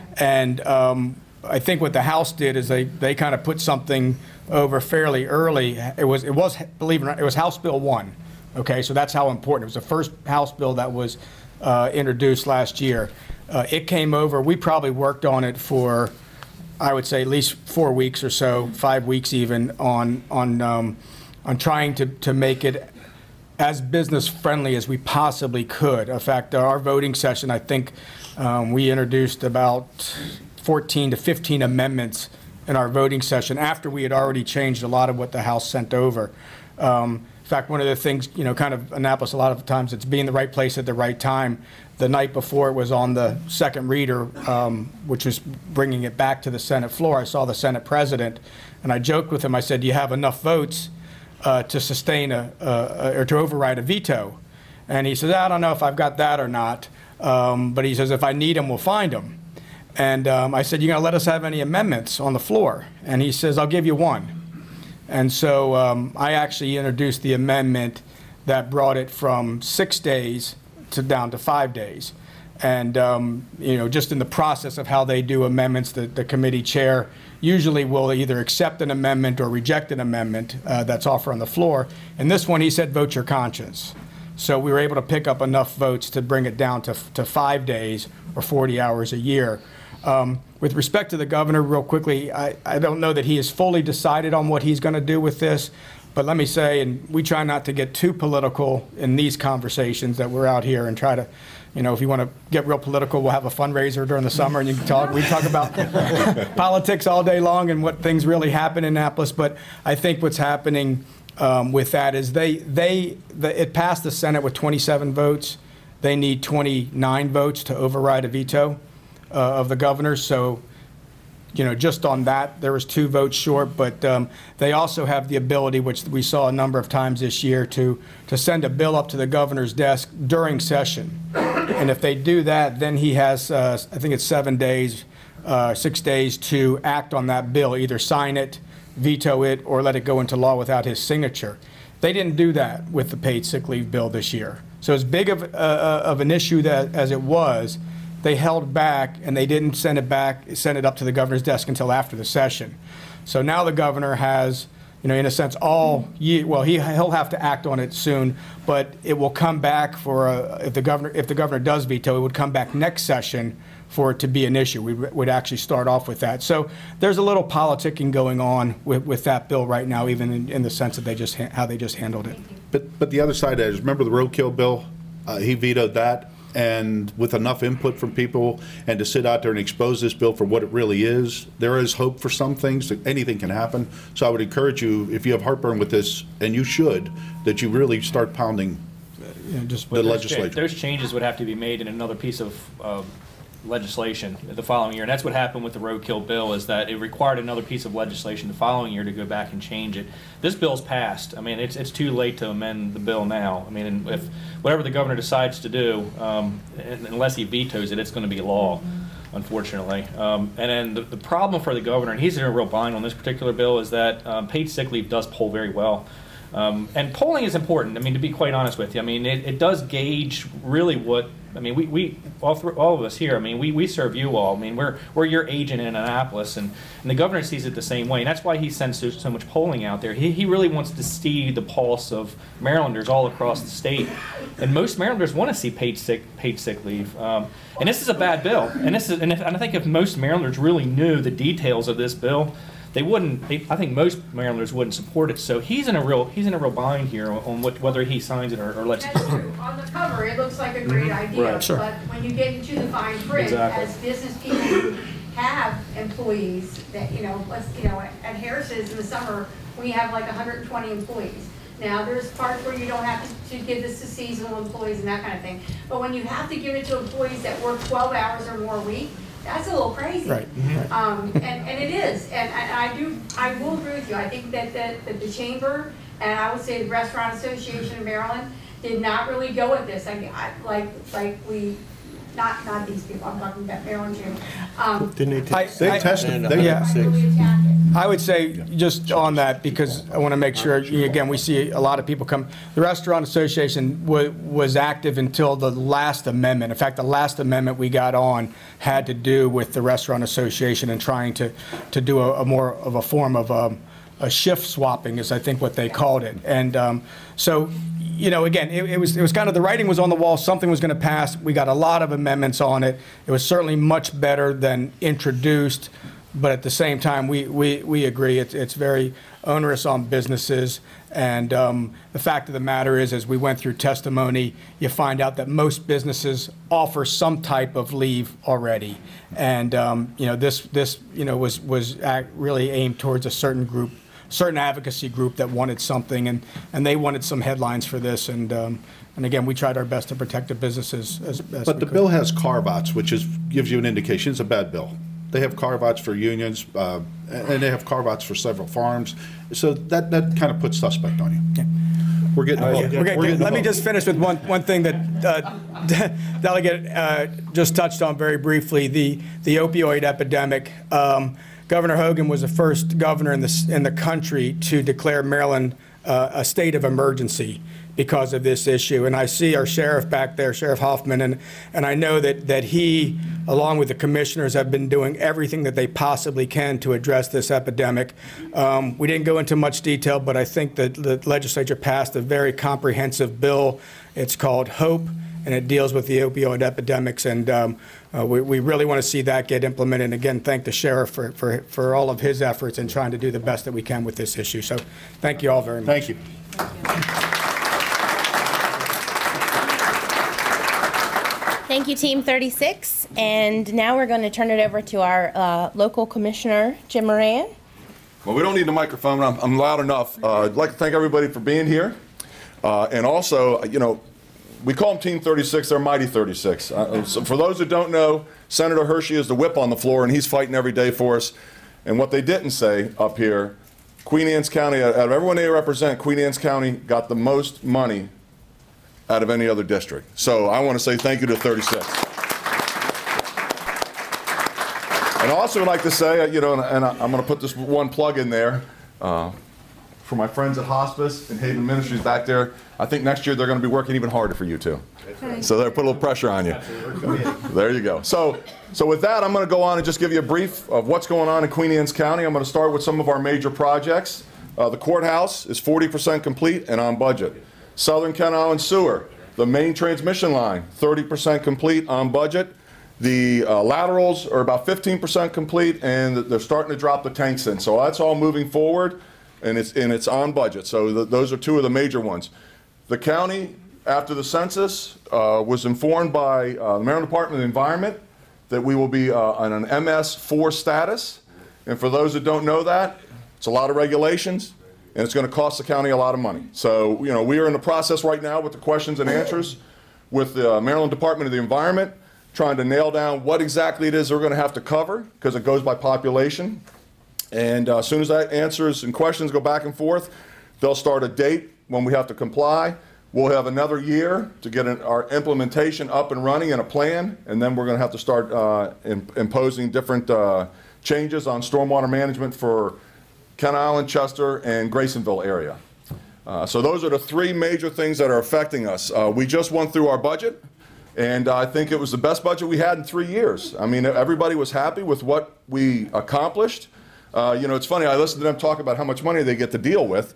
And um, I think what the House did is they, they kind of put something over fairly early. It was, it was, believe it or not, it was House Bill one. Okay, so that's how important. It was the first House bill that was uh, introduced last year. Uh, it came over, we probably worked on it for, I would say, at least four weeks or so, five weeks even, on, on, um, on trying to, to make it as business friendly as we possibly could. In fact, our voting session, I think um, we introduced about fourteen to fifteen amendments in our voting session after we had already changed a lot of what the House sent over. Um, In fact, one of the things, you know, kind of Annapolis, a lot of times it's being the right place at the right time. The night before it was on the second reader, um, which was bringing it back to the Senate floor, I saw the Senate president, and I joked with him. I said, do you have enough votes uh, to sustain a, a, or to override a veto? And he says, I don't know if I've got that or not. Um, but he says, if I need them, we'll find them. And um, I said, you going to let us have any amendments on the floor? And he says, I'll give you one. And so um, I actually introduced the amendment that brought it from six days to down to five days. And, um, you know, just in the process of how they do amendments, the, the committee chair usually will either accept an amendment or reject an amendment uh, that's offered on the floor. And this one, he said, vote your conscience. So we were able to pick up enough votes to bring it down to, to five days or forty hours a year. Um, with respect to the governor, real quickly, I, I don't know that he has fully decided on what he's going to do with this. But let me say, and we try not to get too political in these conversations that we're out here and try to, you know, if you want to get real political, we'll have a fundraiser during the summer and you can talk, we talk about politics all day long and what things really happen in Annapolis. But I think what's happening um, with that is they, they, the, it passed the Senate with twenty-seven votes. They need twenty-nine votes to override a veto uh, of the governor. So, you know, just on that, there was two votes short, but um, they also have the ability, which we saw a number of times this year, to, to send a bill up to the governor's desk during session. And if they do that, then he has, uh, I think it's seven days, uh, six days to act on that bill, either sign it, veto it, or let it go into law without his signature. They didn't do that with the paid sick leave bill this year. So as big of, uh, of an issue that, as it was, they held back and they didn't send it back, send it up to the governor's desk until after the session. So now the governor has, you know, in a sense, all year, well, he, he'll have to act on it soon, but it will come back for, a, if the governor, if the governor does veto, it would come back next session for it to be an issue. We would actually start off with that. So there's a little politicking going on with, with that bill right now, even in, in the sense that they just, how they just handled it. But, but the other side is, remember the roadkill bill? Uh, he vetoed that. And with enough input from people and to sit out there and expose this bill for what it really is, there is hope for some things. That anything can happen. So I would encourage you, if you have heartburn with this, and you should, that you really start pounding Yeah, just the legislature. Those changes would have to be made in another piece of uh, legislation the following year. And that's what happened with the roadkill bill, is that it required another piece of legislation the following year to go back and change it. This bill's passed. I mean, it's, it's too late to amend the bill now. I mean, if whatever the governor decides to do, um, unless he vetoes it, it's going to be law, unfortunately. Um, and then the, the problem for the governor, and he's in a real bind on this particular bill, is that um, paid sick leave does poll very well. Um, and polling is important, I mean, to be quite honest with you. I mean, it, it does gauge really what, I mean, we, we all, th all of us here, I mean, we, we serve you all. I mean, we're, we're your agent in Annapolis, and, and the governor sees it the same way. And that's why he sends so, so much polling out there. He, he really wants to see the pulse of Marylanders all across the state. And most Marylanders want to see paid sick, paid sick leave. Um, and this is a bad bill. And, this is, and, if, and I think if most Marylanders really knew the details of this bill, they wouldn't. They, I think most Marylanders wouldn't support it. So he's in a real he's in a real bind here on, on what, whether he signs it or, or lets. That's true. On the cover, it looks like a great idea, Right. Sure. but when you get into the fine print, Exactly. as business people who have employees that you know, let's you know, at Harris's in the summer we have like one hundred twenty employees. Now there's parts where you don't have to, to give this to seasonal employees and that kind of thing. But when you have to give it to employees that work twelve hours or more a week, that's a little crazy. Right. Right. Um, and, and it is. And, and I do, I will agree with you. I think that, that, that the Chamber, and I would say the Restaurant Association of Maryland, did not really go at this. I mean, I, like, like we, not, not these people, I'm talking about Maryland Chamber. Um, Didn't I- they I- take tested? they- yeah. really attack it. I would say, just on that, because I want to make sure, again, we see a lot of people come. The Restaurant Association wa was active until the last amendment. In fact, the last amendment we got on had to do with the Restaurant Association and trying to, to do a, a more of a form of um, a shift swapping, is I think what they called it. And um, so, you know, again, it, it was it was kind of, the writing was on the wall. Something was going to pass. We got a lot of amendments on it. It was certainly much better than introduced. But at the same time, we, we, we agree it's, it's very onerous on businesses. And um, the fact of the matter is, as we went through testimony, you find out that most businesses offer some type of leave already. And, um, you know, this, this you know, was, was really aimed towards a certain group, certain advocacy group that wanted something, and, and they wanted some headlines for this. And, um, and again, we tried our best to protect the businesses as best But we the could. bill has carve-outs, which is, gives you an indication it's a bad bill. They have carve-outs for unions, uh, and they have carve-outs for several farms. So that, that kind of puts suspect on you. Yeah. We're getting, Uh, we're we're getting gonna- Let me hooked. just finish with one, one thing that uh, Delegate uh, just touched on very briefly, the, the opioid epidemic. Um, Governor Hogan was the first governor in the, in the country to declare Maryland uh, a state of emergency because of this issue. And I see our sheriff back there, Sheriff Hoffman, and, and I know that, that he, along with the commissioners, have been doing everything that they possibly can to address this epidemic. Um, we didn't go into much detail, but I think that the legislature passed a very comprehensive bill. It's called HOPE, and it deals with the opioid epidemics. And um, uh, we, we really want to see that get implemented. And again, thank the sheriff for, for, for all of his efforts in trying to do the best that we can with this issue. So thank you all very much. Thank you. Thank you, Team thirty-six. And now we're going to turn it over to our uh, local commissioner, Jim Moran. Well, we don't need the microphone. I'm, I'm loud enough. Uh, I'd like to thank everybody for being here. Uh, and also, you know, we call them Team thirty-six. They're Mighty thirty-six. Uh, so for those who don't know, Senator Hershey is the whip on the floor, and he's fighting every day for us. And what they didn't say up here, Queen Anne's County, out of everyone they represent, Queen Anne's County got the most money out of any other district. So I want to say thank you to thirty-six. And I also would like to say, you know, and, and I'm going to put this one plug in there, uh, for my friends at Hospice and Haven Ministries back there. I think next year they're going to be working even harder for you too. So they'll put a little pressure on you. There you go. So, so with that, I'm going to go on and just give you a brief of what's going on in Queen Anne's County. I'm going to start with some of our major projects. Uh, the courthouse is forty percent complete and on budget. Southern Kent Island Sewer, the main transmission line, thirty percent complete on budget. The uh, laterals are about fifteen percent complete, and they're starting to drop the tanks in. So that's all moving forward, and it's, and it's on budget. So th those are two of the major ones. The county, after the census, uh, was informed by uh, the Maryland Department of the Environment that we will be uh, on an M S four status. And for those that don't know that, it's a lot of regulations, and it's going to cost the county a lot of money. So, you know, we are in the process right now with the questions and answers with the uh, Maryland Department of the Environment, trying to nail down what exactly it is we're going to have to cover, because it goes by population. And uh, as soon as that answers and questions go back and forth, they'll start a date when we have to comply. We'll have another year to get an, our implementation up and running and a plan, and then we're going to have to start uh, in, imposing different uh, changes on stormwater management for Kent Island, Chester, and Graysonville area. Uh, so those are the three major things that are affecting us. Uh, we just went through our budget, and I think it was the best budget we had in three years. I mean, everybody was happy with what we accomplished. Uh, you know, it's funny, I listened to them talk about how much money they get to deal with.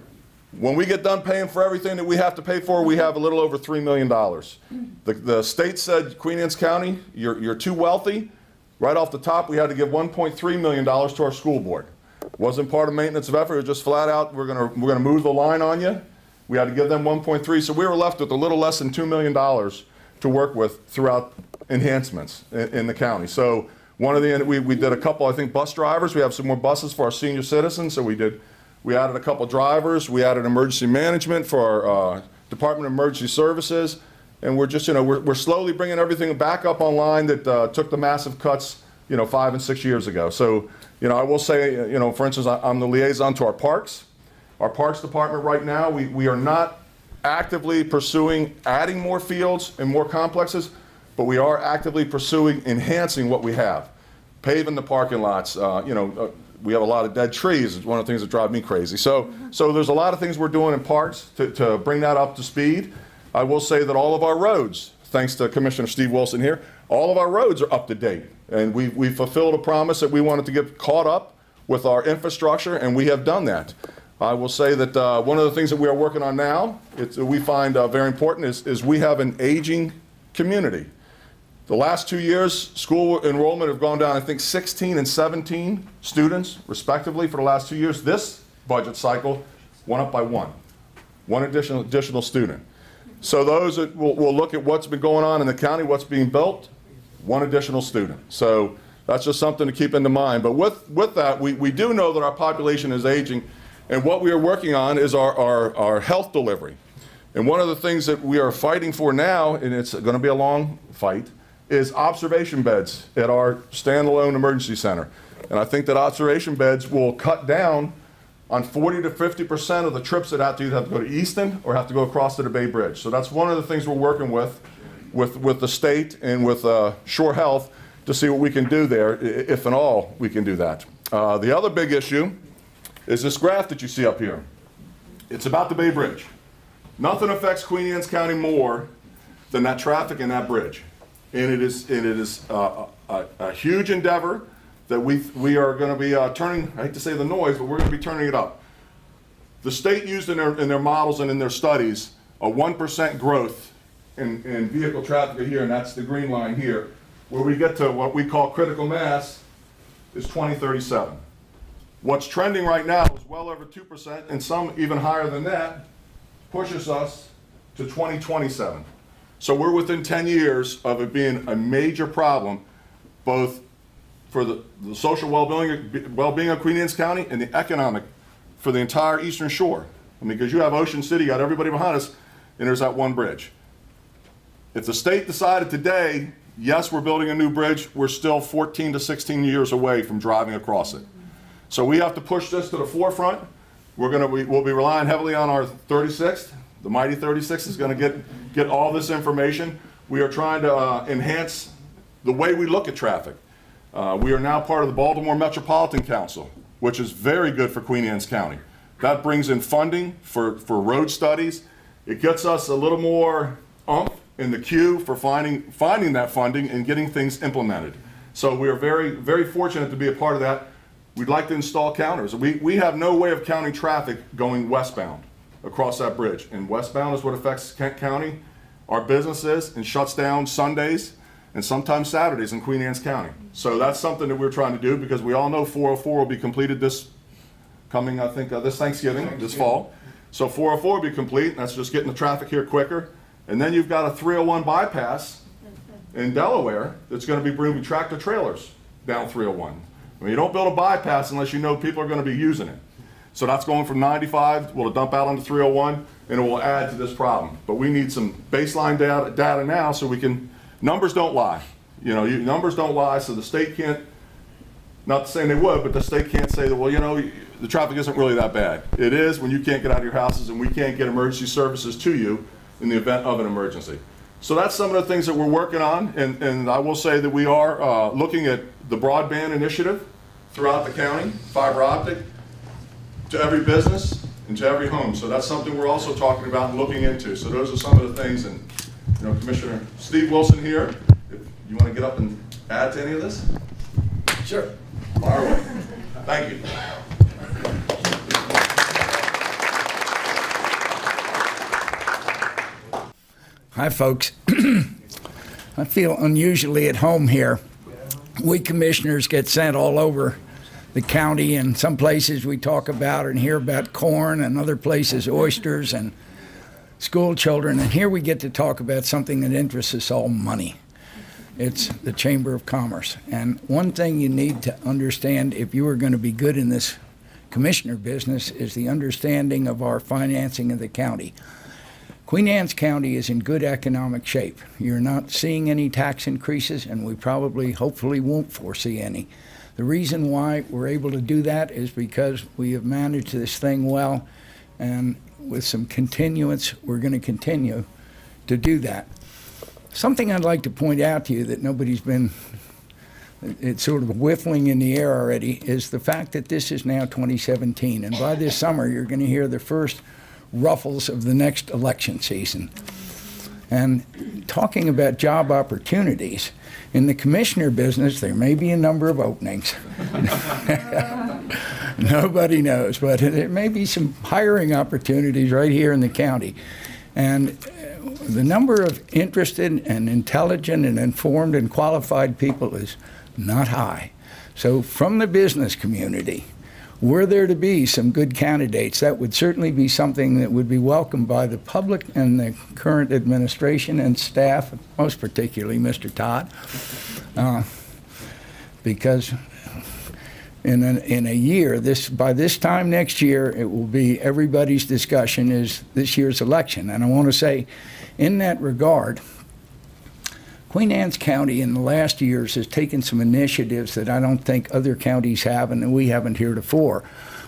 When we get done paying for everything that we have to pay for, we have a little over three million dollars. The, the state said, Queen Anne's County, you're, you're too wealthy. Right off the top, we had to give one point three million dollars to our school board. Wasn't part of maintenance of effort, it was just flat out, we're gonna, we're gonna move the line on you. We had to give them one point three, so we were left with a little less than two million dollars to work with throughout enhancements in, in the county. So one of the, we, we did a couple, I think, bus drivers. We have some more buses for our senior citizens, so we did, we added a couple drivers. We added emergency management for our uh, Department of Emergency Services, and we're just, you know, we're, we're slowly bringing everything back up online that uh, took the massive cuts, you know, five and six years ago. So, you know, I will say, you know, for instance, I'm the liaison to our parks. Our Parks Department right now, we, we are not actively pursuing adding more fields and more complexes, but we are actively pursuing enhancing what we have. Paving the parking lots, uh, you know, uh, we have a lot of dead trees. It's one of the things that drive me crazy. So, so there's a lot of things we're doing in parks to, to bring that up to speed. I will say that all of our roads, thanks to Commissioner Steve Wilson here, all of our roads are up to date. And we, we fulfilled a promise that we wanted to get caught up with our infrastructure, and we have done that. I will say that uh, one of the things that we are working on now, it's, we find uh, very important, is, is we have an aging community. The last two years, school enrollment have gone down, I think, sixteen and seventeen students, respectively, for the last two years. This budget cycle went up by one, one additional, additional student. So those that will, will look at what's been going on in the county, what's being built, one additional student. So that's just something to keep into mind. But with, with that, we, we do know that our population is aging, and what we are working on is our, our, our health delivery. And one of the things that we are fighting for now, and it's going to be a long fight, is observation beds at our standalone emergency center. And I think that observation beds will cut down on forty to fifty percent of the trips that have to either have to go to Easton or have to go across to the Bay Bridge. So that's one of the things we're working with, with, with the state and with uh, Shore Health to see what we can do there, if at all we can do that. Uh, the other big issue is this graph that you see up here. It's about the Bay Bridge. Nothing affects Queen Anne's County more than that traffic and that bridge. And it is, and it is uh, a, a huge endeavor that we, we are going to be uh, turning, I hate to say the noise, but we're going to be turning it up. The state used in their, in their models and in their studies a one percent growth in, in vehicle traffic here, and that's the green line here, where we get to what we call critical mass is twenty thirty-seven. What's trending right now is well over two percent, and some even higher than that, pushes us to twenty twenty-seven. So we're within ten years of it being a major problem, both for the, the social well-being well-being of Queen Anne's County and the economic for the entire Eastern Shore. I mean, because you have Ocean City, you got everybody behind us, and there's that one bridge. If the state decided today, yes, we're building a new bridge, we're still fourteen to sixteen years away from driving across it. So we have to push this to the forefront. We're gonna, we, we'll be relying heavily on our thirty-sixth. The mighty thirty-six is gonna get, get all this information. We are trying to uh, enhance the way we look at traffic. Uh, we are now part of the Baltimore Metropolitan Council, which is very good for Queen Anne's County. That brings in funding for, for road studies. It gets us a little more oomph in the queue for finding, finding that funding and getting things implemented. So we are very, very fortunate to be a part of that. We'd like to install counters. We, we have no way of counting traffic going westbound across that bridge. And westbound is what affects Kent County, our businesses, and shuts down Sundays and sometimes Saturdays in Queen Anne's County. So that's something that we're trying to do, because we all know four oh four will be completed this coming, I think, uh, this Thanksgiving, this fall. So four oh four will be complete, and that's just getting the traffic here quicker. And then you've got a three oh one bypass in Delaware that's going to be bringing tractor trailers down three oh one. I mean, you don't build a bypass unless you know people are going to be using it. So that's going from ninety-five, will dump out onto three oh one, and it will add to this problem. But we need some baseline data, data now so we can, numbers don't lie. You know, you, numbers don't lie, so the state can't, not saying they would, but the state can't say that, well, you know, the traffic isn't really that bad. It is when you can't get out of your houses and we can't get emergency services to you in the event of an emergency. So that's some of the things that we're working on, and, and I will say that we are uh, looking at the broadband initiative throughout the county, fiber optic, to every business and to every home. So that's something we're also talking about and looking into. So those are some of the things, and you know, Commissioner Steve Wilson here, if you want to get up and add to any of this? Sure. Fire away. Thank you. Hi, folks. I feel unusually at home here. We commissioners get sent all over the county, and some places we talk about and hear about corn, and other places oysters and school children. And here we get to talk about something that interests us all, money. It's the Chamber of Commerce. And one thing you need to understand if you are going to be good in this commissioner business is the understanding of our financing of the county. Queen Anne's County is in good economic shape. You're not seeing any tax increases, and we probably, hopefully, won't foresee any. The reason why we're able to do that is because we have managed this thing well, and with some continuance, we're going to continue to do that. Something I'd like to point out to you that nobody's been, it's sort of whiffling in the air already, is the fact that this is now twenty seventeen, and by this summer, you're going to hear the first ruffles of the next election season. And talking about job opportunities, in the commissioner business, there may be a number of openings. Nobody knows, but there may be some hiring opportunities right here in the county. And the number of interested and intelligent and informed and qualified people is not high. So from the business community, were there to be some good candidates, that would certainly be something that would be welcomed by the public and the current administration and staff, most particularly Mister Todd, uh, because in a, in a year, this by this time next year, it will be everybody's discussion is this year's election. And I want to say, in that regard, Queen Anne's County in the last years has taken some initiatives that I don't think other counties have and that we haven't heretofore.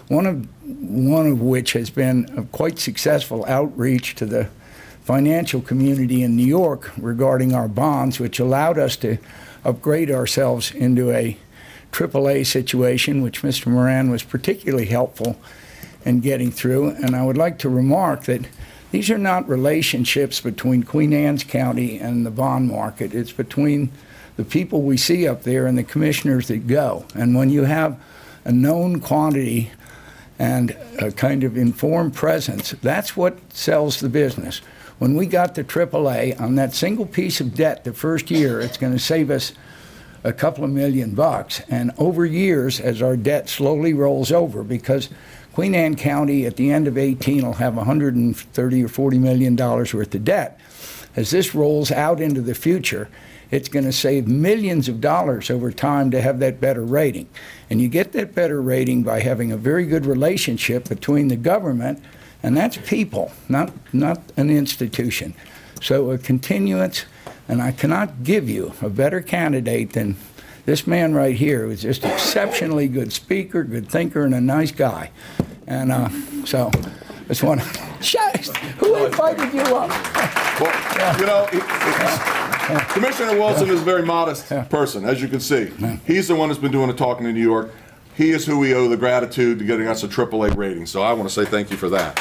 one of, one of which has been a quite successful outreach to the financial community in New York regarding our bonds, which allowed us to upgrade ourselves into a triple A situation, which Mister Moran was particularly helpful in getting through. And I would like to remark that these are not relationships between Queen Anne's County and the bond market. It's between the people we see up there and the commissioners that go. And when you have a known quantity and a kind of informed presence, that's what sells the business. When we got to triple A, on that single piece of debt the first year, it's going to save us a couple of million bucks. And over years, as our debt slowly rolls over, because Queen Anne County at the end of eighteen will have one hundred thirty or forty million dollars worth of debt. As this rolls out into the future, it's going to save millions of dollars over time to have that better rating. And you get that better rating by having a very good relationship between the government, and that's people, not, not an institution. So a continuance, and I cannot give you a better candidate than this man right here, who's just exceptionally good speaker, good thinker, and a nice guy. And uh, so, I just want to, shucks, who invited you up? Well, you know, he, he, Commissioner Wilson is a very modest person, as you can see. He's the one that's been doing the talking in New York. He is who we owe the gratitude to getting us a triple A rating. So I want to say thank you for that.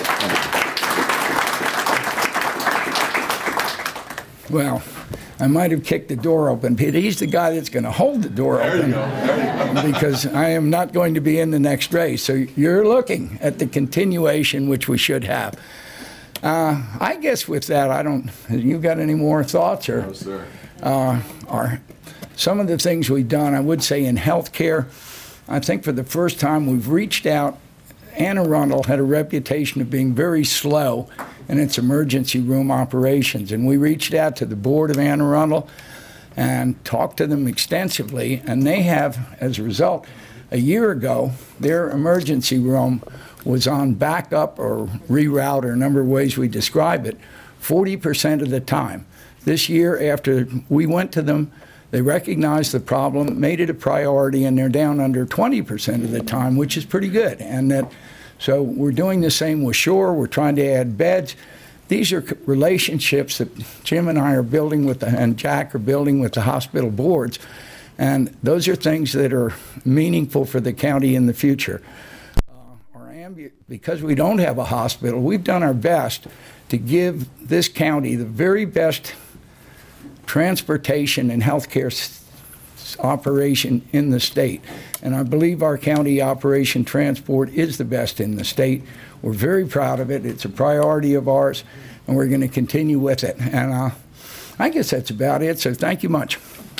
Well, I might have kicked the door open, but he's the guy that's going to hold the door There open. you go. There you go. Because I am not going to be in the next race. So you're looking at the continuation, which we should have. Uh, I guess with that, I don't, you got any more thoughts? Or, No, sir. Uh, are some of the things we've done, I would say in healthcare, I think for the first time we've reached out. Anne Arundel had a reputation of being very slow in its emergency room operations, and we reached out to the board of Anne Arundel and talked to them extensively, and they have, as a result, a year ago, their emergency room was on backup or reroute, or a number of ways we describe it, forty percent of the time. This year, after we went to them, they recognized the problem, made it a priority, and they're down under twenty percent of the time, which is pretty good. And that, so we're doing the same with Shore. We're trying to add beds. These are relationships that Jim and I are building with, the, and Jack are building with the hospital boards. And those are things that are meaningful for the county in the future. Uh, our ambu- because we don't have a hospital, we've done our best to give this county the very best transportation and healthcare operation in the state. And I believe our county operation transport is the best in the state. We're very proud of it. It's a priority of ours, and we're going to continue with it. And uh, I guess that's about it, so thank you much.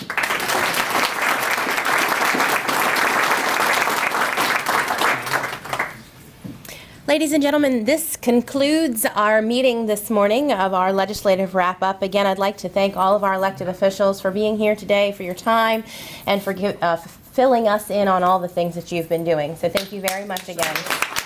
Ladies and gentlemen, this concludes our meeting this morning of our legislative wrap-up. Again, I'd like to thank all of our elected officials for being here today, for your time, and for uh, filling us in on all the things that you've been doing. So thank you very much again.